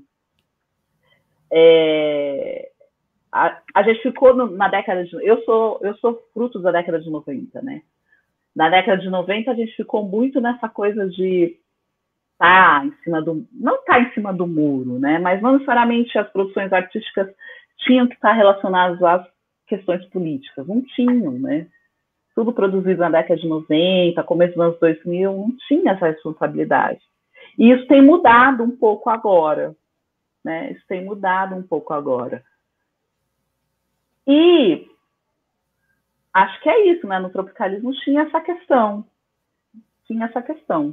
É, a, a gente ficou no, na década de... Eu sou, eu sou fruto da década de noventa, né? Na década de noventa, a gente ficou muito nessa coisa de estar tá em cima do... Não estar tá em cima do muro, né? Mas não necessariamente as produções artísticas tinham que estar relacionadas às questões políticas. Não tinham, né? Tudo produzido na década de noventa, começo dos anos dois mil, não tinha essa responsabilidade. E isso tem mudado um pouco agora. Né? Isso tem mudado um pouco agora. E acho que é isso, né? No tropicalismo tinha essa questão. Tinha essa questão.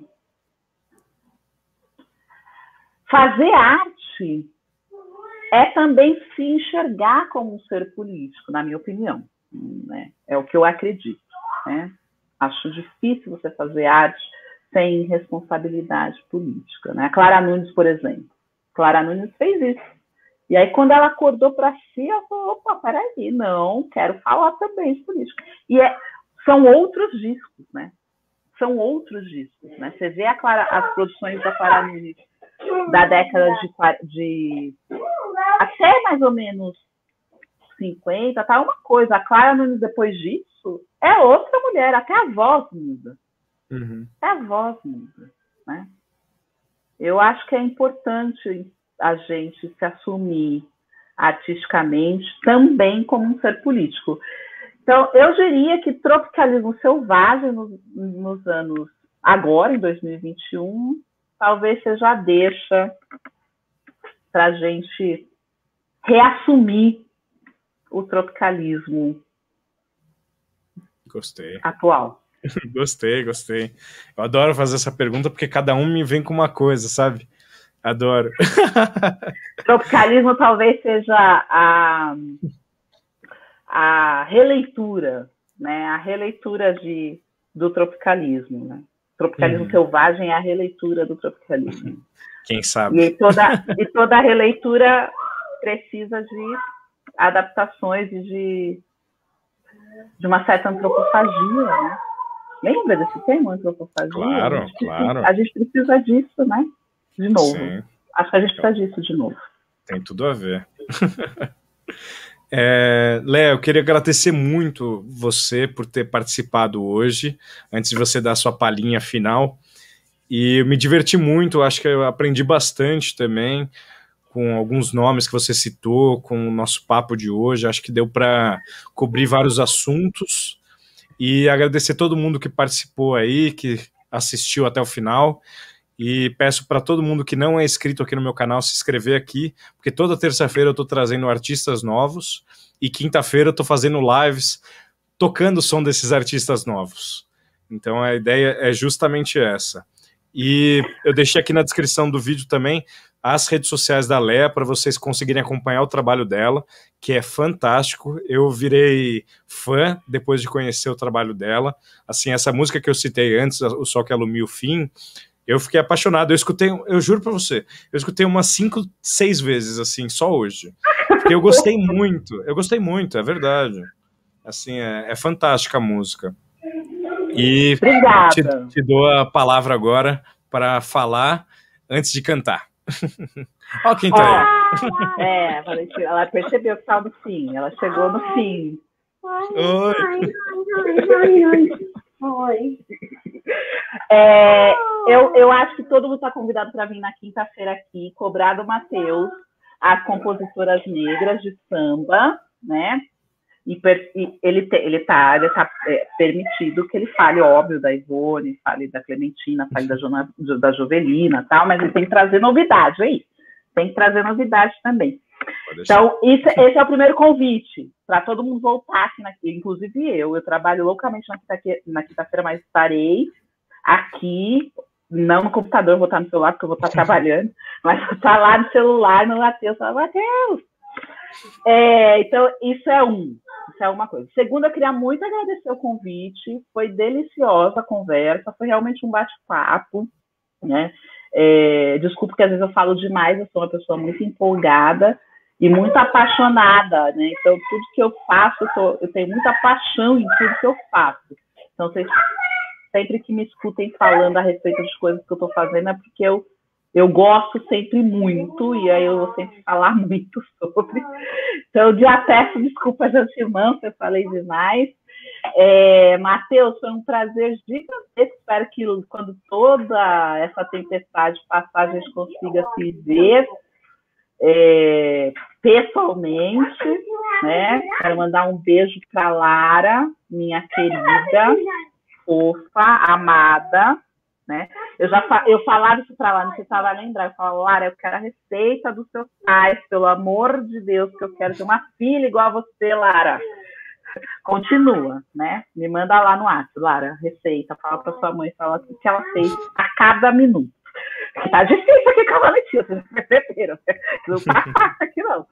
Fazer arte é também se enxergar como um ser político, na minha opinião. Né? É o que eu acredito. Né? Acho difícil você fazer arte sem responsabilidade política. Né? A Clara Nunes, por exemplo. Clara Nunes fez isso. E aí, quando ela acordou para si, ela falou, opa, peraí, não, quero falar também de política. E é, são outros discos, né? São outros discos, né? Você vê a Clara, as produções da Clara Nunes da década de, de... até mais ou menos cinquenta, tá uma coisa. A Clara Nunes, depois disso, é outra mulher. Até a voz muda. Uhum. Até a voz muda, né? Eu acho que é importante a gente se assumir artisticamente também como um ser político. Então, eu diria que tropicalismo selvagem nos, nos anos agora, em dois mil e vinte e um, talvez seja a deixa para a gente reassumir o tropicalismo Gostei. atual. Gostei, gostei. Eu adoro fazer essa pergunta porque cada um me vem com uma coisa, sabe? Adoro. Tropicalismo talvez seja a, a releitura, né? A releitura de, do tropicalismo, né? Tropicalismo uhum. selvagem é a releitura do tropicalismo. Quem sabe? E toda, e toda releitura precisa de adaptações e de, de uma certa antropofagia, né? Lembra desse termo, antropofagia? Claro, a gente precisa, claro. A gente precisa disso, né? De novo. Sim. Acho que a gente precisa disso de novo. Tem tudo a ver. é, Léa, eu queria agradecer muito você por ter participado hoje, antes de você dar a sua palhinha final. E eu me diverti muito, acho que eu aprendi bastante também, com alguns nomes que você citou, com o nosso papo de hoje. Acho que deu para cobrir vários assuntos. E agradecer todo mundo que participou aí, que assistiu até o final. E peço para todo mundo que não é inscrito aqui no meu canal se inscrever aqui, porque toda terça-feira eu estou trazendo artistas novos e quinta-feira eu estou fazendo lives tocando o som desses artistas novos. Então a ideia é justamente essa. E eu deixei aqui na descrição do vídeo também as redes sociais da Léa para vocês conseguirem acompanhar o trabalho dela, que é fantástico. Eu virei fã depois de conhecer o trabalho dela. Assim, essa música que eu citei antes, O Sol que Alumia o Fim, eu fiquei apaixonado. Eu escutei, eu juro para você, eu escutei umas cinco, seis vezes, assim, só hoje. Porque eu gostei muito, eu gostei muito, é verdade. Assim, é, é fantástica a música. E Obrigada. te, te dou a palavra agora para falar antes de cantar. Olha quem tá aí. É, Valentina, ela percebeu que estava no fim, ela chegou no fim. Oi. Oi. É, eu, eu acho que todo mundo está convidado para vir na quinta-feira aqui, cobrar do Matheus as compositoras negras de samba, né? E, per, e ele te, ele está ele tá, é, permitido que ele fale, óbvio, da Ivone, fale da Clementina, fale da, Jona, da Jovelina, tal, mas ele tem que trazer novidade aí. Tem que trazer novidade também. Então, isso, esse é o primeiro convite para todo mundo voltar aqui, na, inclusive eu. Eu trabalho loucamente na quinta-feira, mas estarei aqui, não no computador, vou estar no celular, porque eu vou estar trabalhando, mas vou estar lá no celular, no Matheus, fala, Matheus. É, então, isso é um, isso é uma coisa. Segundo, eu queria muito agradecer o convite, foi deliciosa a conversa, foi realmente um bate-papo, né? É, desculpa que às vezes eu falo demais, eu sou uma pessoa muito empolgada e muito apaixonada, né? Então, tudo que eu faço, eu, tô, eu tenho muita paixão em tudo que eu faço. Então, vocês sempre que me escutem falando a respeito de coisas que eu estou fazendo é porque eu, eu gosto sempre muito e aí eu vou sempre falar muito sobre. Então, eu já peço desculpas de antemão se eu falei demais. É, Matheus, foi um prazer gigantesco. Espero que quando toda essa tempestade passar, a gente consiga se ver é, pessoalmente, né? Quero mandar um beijo para Lara, minha querida, fofa, amada, né? Eu já eu falava isso para Lara, não sei se ela vai lembrar. Eu falo, Lara, eu quero a receita dos seus pais, pelo amor de Deus, que eu quero ter uma filha igual a você, Lara. Continua, né? Me manda lá no WhatsApp, Lara, receita, fala para sua mãe, fala o que ela fez a cada minuto. Tá difícil aqui com a Valentina, vocês perceberam? Não tá fácil aqui, não.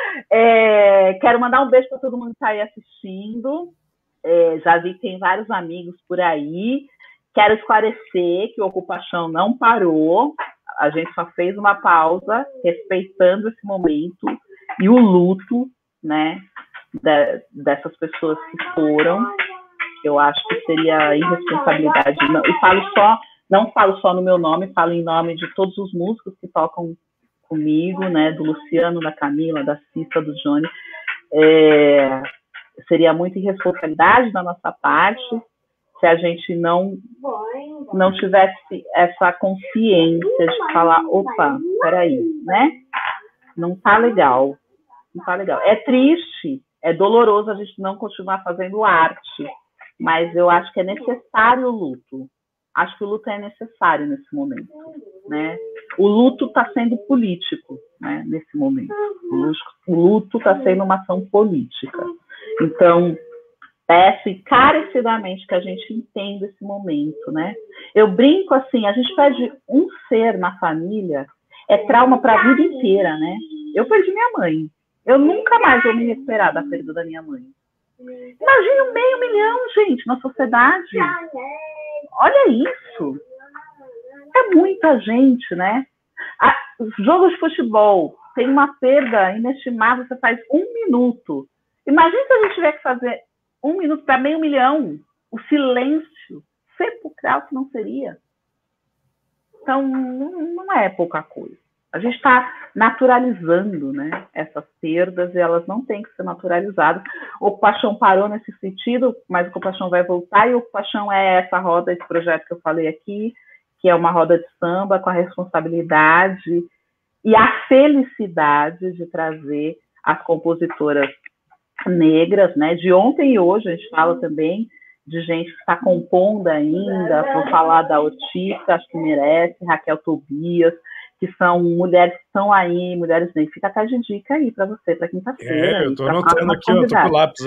É, quero mandar um beijo para todo mundo que está aí assistindo. É, já vi que tem vários amigos por aí. Quero esclarecer que o Ocupação não parou. A gente só fez uma pausa, respeitando esse momento e o luto, né? De, dessas pessoas que foram, eu acho que seria irresponsabilidade. Não, e falo só, não falo só no meu nome, falo em nome de todos os músicos que tocam comigo, né? Do Luciano, da Camila, da Cissa, do Johnny. É, seria muita irresponsabilidade da nossa parte se a gente não não tivesse essa consciência de falar, opa, peraí, né? Não tá legal. Não tá legal. É triste, é doloroso a gente não continuar fazendo arte, mas eu acho que é necessário o luto. Acho que o luto é necessário nesse momento, né? O luto está sendo político, né? Nesse momento. O luto está sendo uma ação política. Então, peço encarecidamente que a gente entenda esse momento, né? Eu brinco assim, a gente perde um ser na família, é trauma para a vida inteira, né? Eu perdi minha mãe. Eu nunca mais vou me recuperar da perda da minha mãe. Imagina um meio milhão, gente, na sociedade. Olha isso. É muita gente, né? Ah, jogo de futebol tem uma perda inestimável, você faz um minuto. Imagina se a gente tiver que fazer um minuto para meio milhão. O silêncio sepulcral que não seria. Então, não é pouca coisa. A gente está naturalizando, né, essas perdas e elas não têm que ser naturalizadas. O Ocupação parou nesse sentido, mas o Ocupação vai voltar e o Ocupação é essa roda, esse projeto que eu falei aqui, que é uma roda de samba com a responsabilidade e a felicidade de trazer as compositoras negras, né, de ontem e hoje. A gente fala também de gente que está compondo ainda, vou falar da Otissa, acho que merece, Raquel Tobias, que são mulheres que estão aí, mulheres negras. Fica até de dica aí para você, para quinta-feira. É, eu estou anotando aqui, eu estou com o lápis.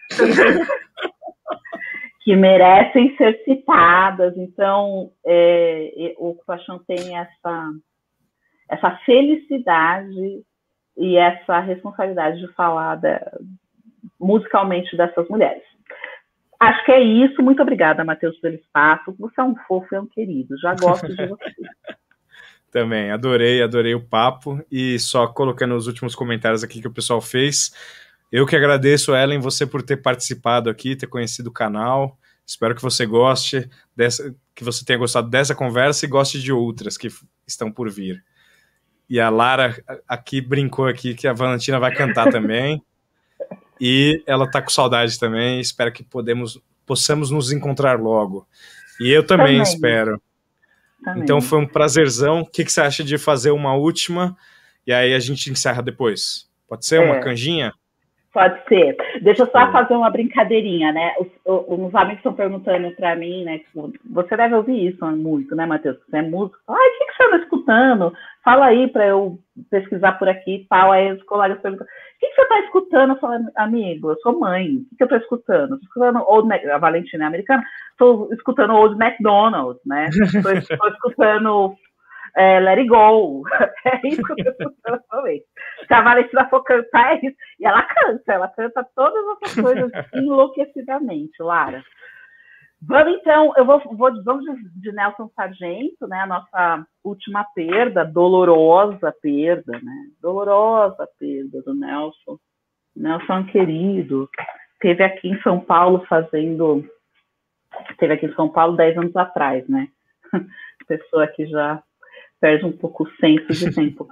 Que merecem ser citadas. Então, é, o Ocupação tem essa, essa felicidade e essa responsabilidade de falar da, musicalmente dessas mulheres. Acho que é isso. Muito obrigada, Matheus, pelo espaço. Você é um fofo, é um querido. Já gosto de você. Também, adorei, adorei o papo. E só colocando os últimos comentários aqui que o pessoal fez. Eu que agradeço, Ellen, você por ter participado aqui, ter conhecido o canal. Espero que você goste dessa, que você tenha gostado dessa conversa e goste de outras que estão por vir. E a Lara aqui brincou aqui que a Valentina vai cantar também. E ela tá com saudade também. Espero que podemos, possamos nos encontrar logo. E eu também, também. espero. Também. Então foi um prazerzão. O que, que você acha de fazer uma última? E aí a gente encerra depois. Pode ser? É. Uma canjinha? Pode ser. Deixa eu só é. fazer uma brincadeirinha, né? Os, os amigos estão perguntando para mim, né? Tipo, você deve ouvir isso muito, né, Matheus? Você é músico. Ai, o que, que você anda escutando? Fala aí para eu pesquisar por aqui e tal. Aí os colegas perguntam, o que, que você está escutando? Eu falo, amigo, eu sou mãe. O que, que eu estou escutando? Estou escutando Old Mac... A Valentina é americana. Estou escutando Old McDonald's, né? Estou escutando... É, Let It Go, é isso que eu estou escutando também. Se a Valentina for cantar, é isso. E ela canta, ela canta todas essas coisas enlouquecidamente, Lara. Vamos então, eu vou, vou vamos de, de Nelson Sargento, né? A nossa última perda, dolorosa perda, né? Dolorosa perda do Nelson. Nelson querido, esteve aqui em São Paulo fazendo, esteve aqui em São Paulo dez anos atrás, né? Pessoa que já perde um pouco o senso de tempo.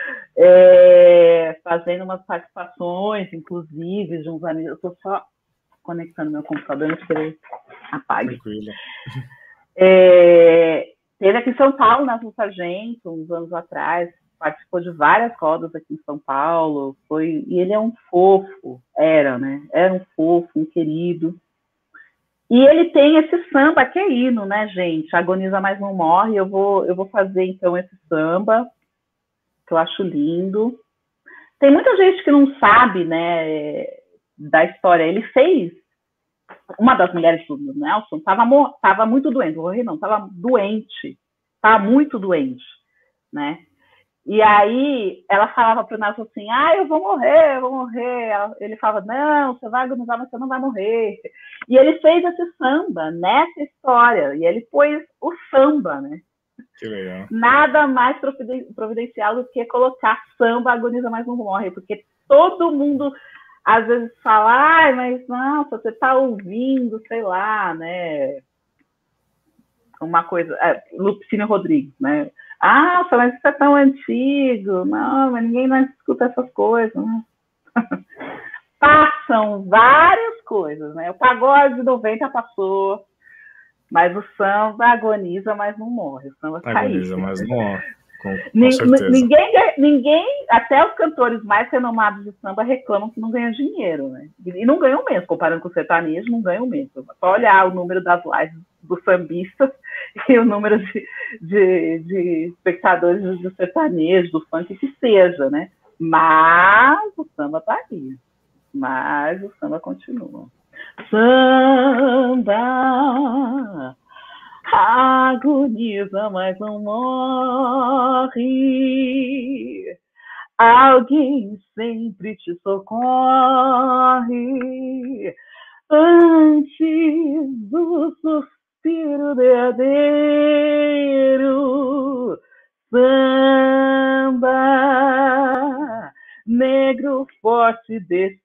É, fazendo umas participações, inclusive, de uns amigos. Eu estou só conectando meu computador, antes que ele apague. É, teve aqui em São Paulo, na Nelson Sargento, uns anos atrás, participou de várias rodas aqui em São Paulo, foi, e ele é um fofo, era, né? Era um fofo, um querido. E ele tem esse samba que é hino, né, gente? Agoniza, mas não morre. Eu vou, eu vou fazer, então, esse samba, que eu acho lindo. Tem muita gente que não sabe, né, da história. Ele fez... Uma das mulheres do Nelson estava muito doente. Não morri, não. Estava doente. Estava muito doente, né? E aí, ela falava para o Nelson assim, ah, eu vou morrer, eu vou morrer. Ele falava, não, você vai agonizar, mas você não vai morrer. E ele fez esse samba nessa história. E ele pôs o samba, né? Que legal. Nada mais providencial do que colocar samba, agoniza, mas não morre. Porque todo mundo, às vezes, fala, ah, mas, nossa, você está ouvindo, sei lá, né? Uma coisa... É, Lupicínio Rodrigues, né? Ah, mas isso é tão antigo. Não, mas ninguém mais escuta essas coisas. Né? Passam várias coisas, né? O pagode de noventa passou, mas o samba agoniza, mas não morre. O samba agoniza, mas não morre. Com, com N certeza. Ninguém, ninguém, até os cantores mais renomados de samba reclamam que não ganham dinheiro, né? E não ganham mesmo, comparando com o sertanejo, não ganham mesmo. É só olhar o número das lives dos sambistas e o número de, de, de espectadores do sertanejo, do funk, que seja, né? Mas o samba tá aí. Mas o samba continua. Samba agoniza, mas não morre. Alguém sempre te socorre antes do suspiro derradeiro. Samba, negro forte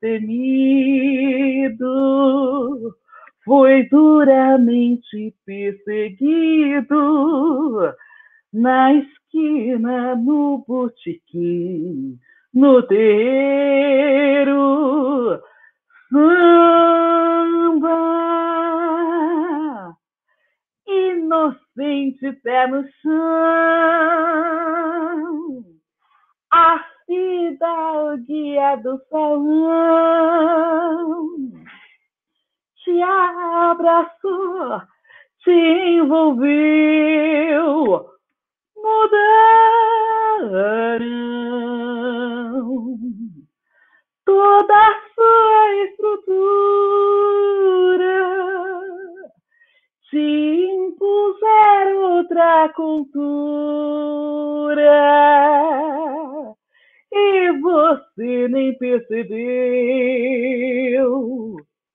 destemido, foi duramente perseguido na esquina, no botequim, no terreiro. Samba, inocente pé no chão, a fidalguia do salão te abraçou, te envolveu, mudaram toda a sua estrutura, te impuseram outra cultura e você nem percebeu.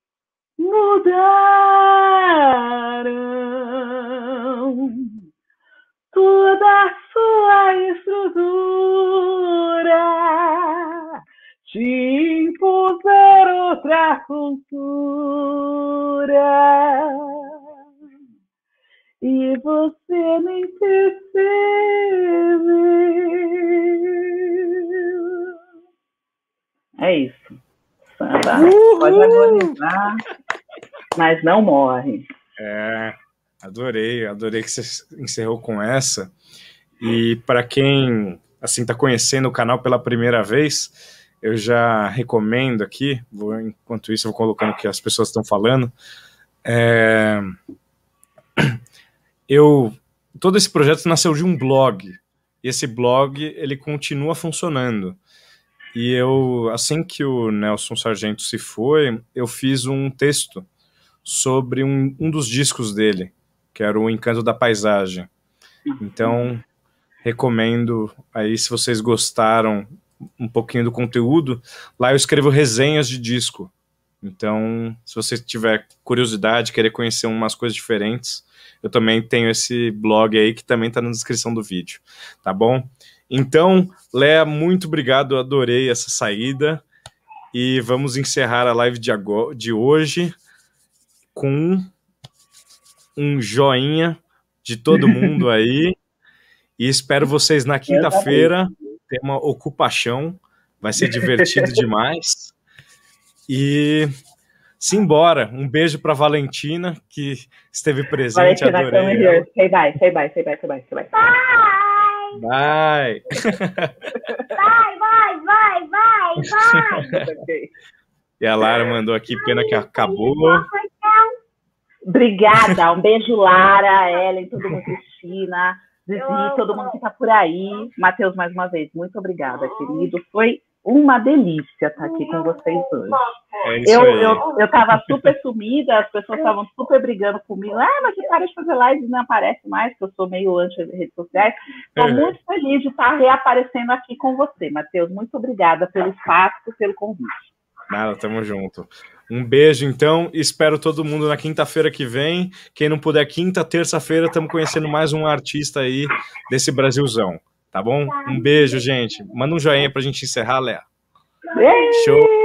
Mudaram toda a sua estrutura, te impuseram outra cultura e você nem percebeu. É isso. Samba pode agonizar, mas não morre. É, adorei, adorei que você encerrou com essa. E para quem assim está conhecendo o canal pela primeira vez, eu já recomendo aqui, vou, enquanto isso eu vou colocando o que as pessoas estão falando. É, eu, todo esse projeto nasceu de um blog, e esse blog ele continua funcionando. E eu, assim que o Nelson Sargento se foi, eu fiz um texto sobre um, um dos discos dele, que era o Encanto da Paisagem. Então, recomendo aí, se vocês gostaram um pouquinho do conteúdo, lá eu escrevo resenhas de disco. Então, se você tiver curiosidade, querer conhecer umas coisas diferentes, eu também tenho esse blog aí que também está na descrição do vídeo, tá bom? Então, Léa, muito obrigado, eu adorei essa saída e vamos encerrar a live de, agora, de hoje com um joinha de todo mundo aí e espero vocês na quinta-feira, ter uma ocupação, vai ser divertido demais e simbora, um beijo para Valentina que esteve presente, Valentina, adorei come here. Say bye, say bye, say bye, say bye, say bye. Bye! Vai, vai, vai, vai, vai. E a Lara mandou aqui, pena que acabou. Obrigada, um beijo, Lara, Ellen, todo mundo, Cristina, Zizi, todo mundo que tá por aí. Matheus, mais uma vez, muito obrigada, querido. Foi uma delícia estar aqui com vocês hoje. É isso eu, aí. eu, eu tava super sumida, as pessoas estavam super brigando comigo. Ah, mas você para de fazer live e não aparece mais, que eu sou meio anti-redes sociais. Estou É. muito feliz de estar reaparecendo aqui com você, Matheus. Muito obrigada pelo espaço, pelo convite. Nada, tamo junto. Um beijo, então. Espero todo mundo na quinta-feira que vem. Quem não puder, quinta, terça-feira, estamos conhecendo mais um artista aí desse Brasilzão. Tá bom? Um beijo, gente. Manda um joinha pra gente encerrar, Léa. Show!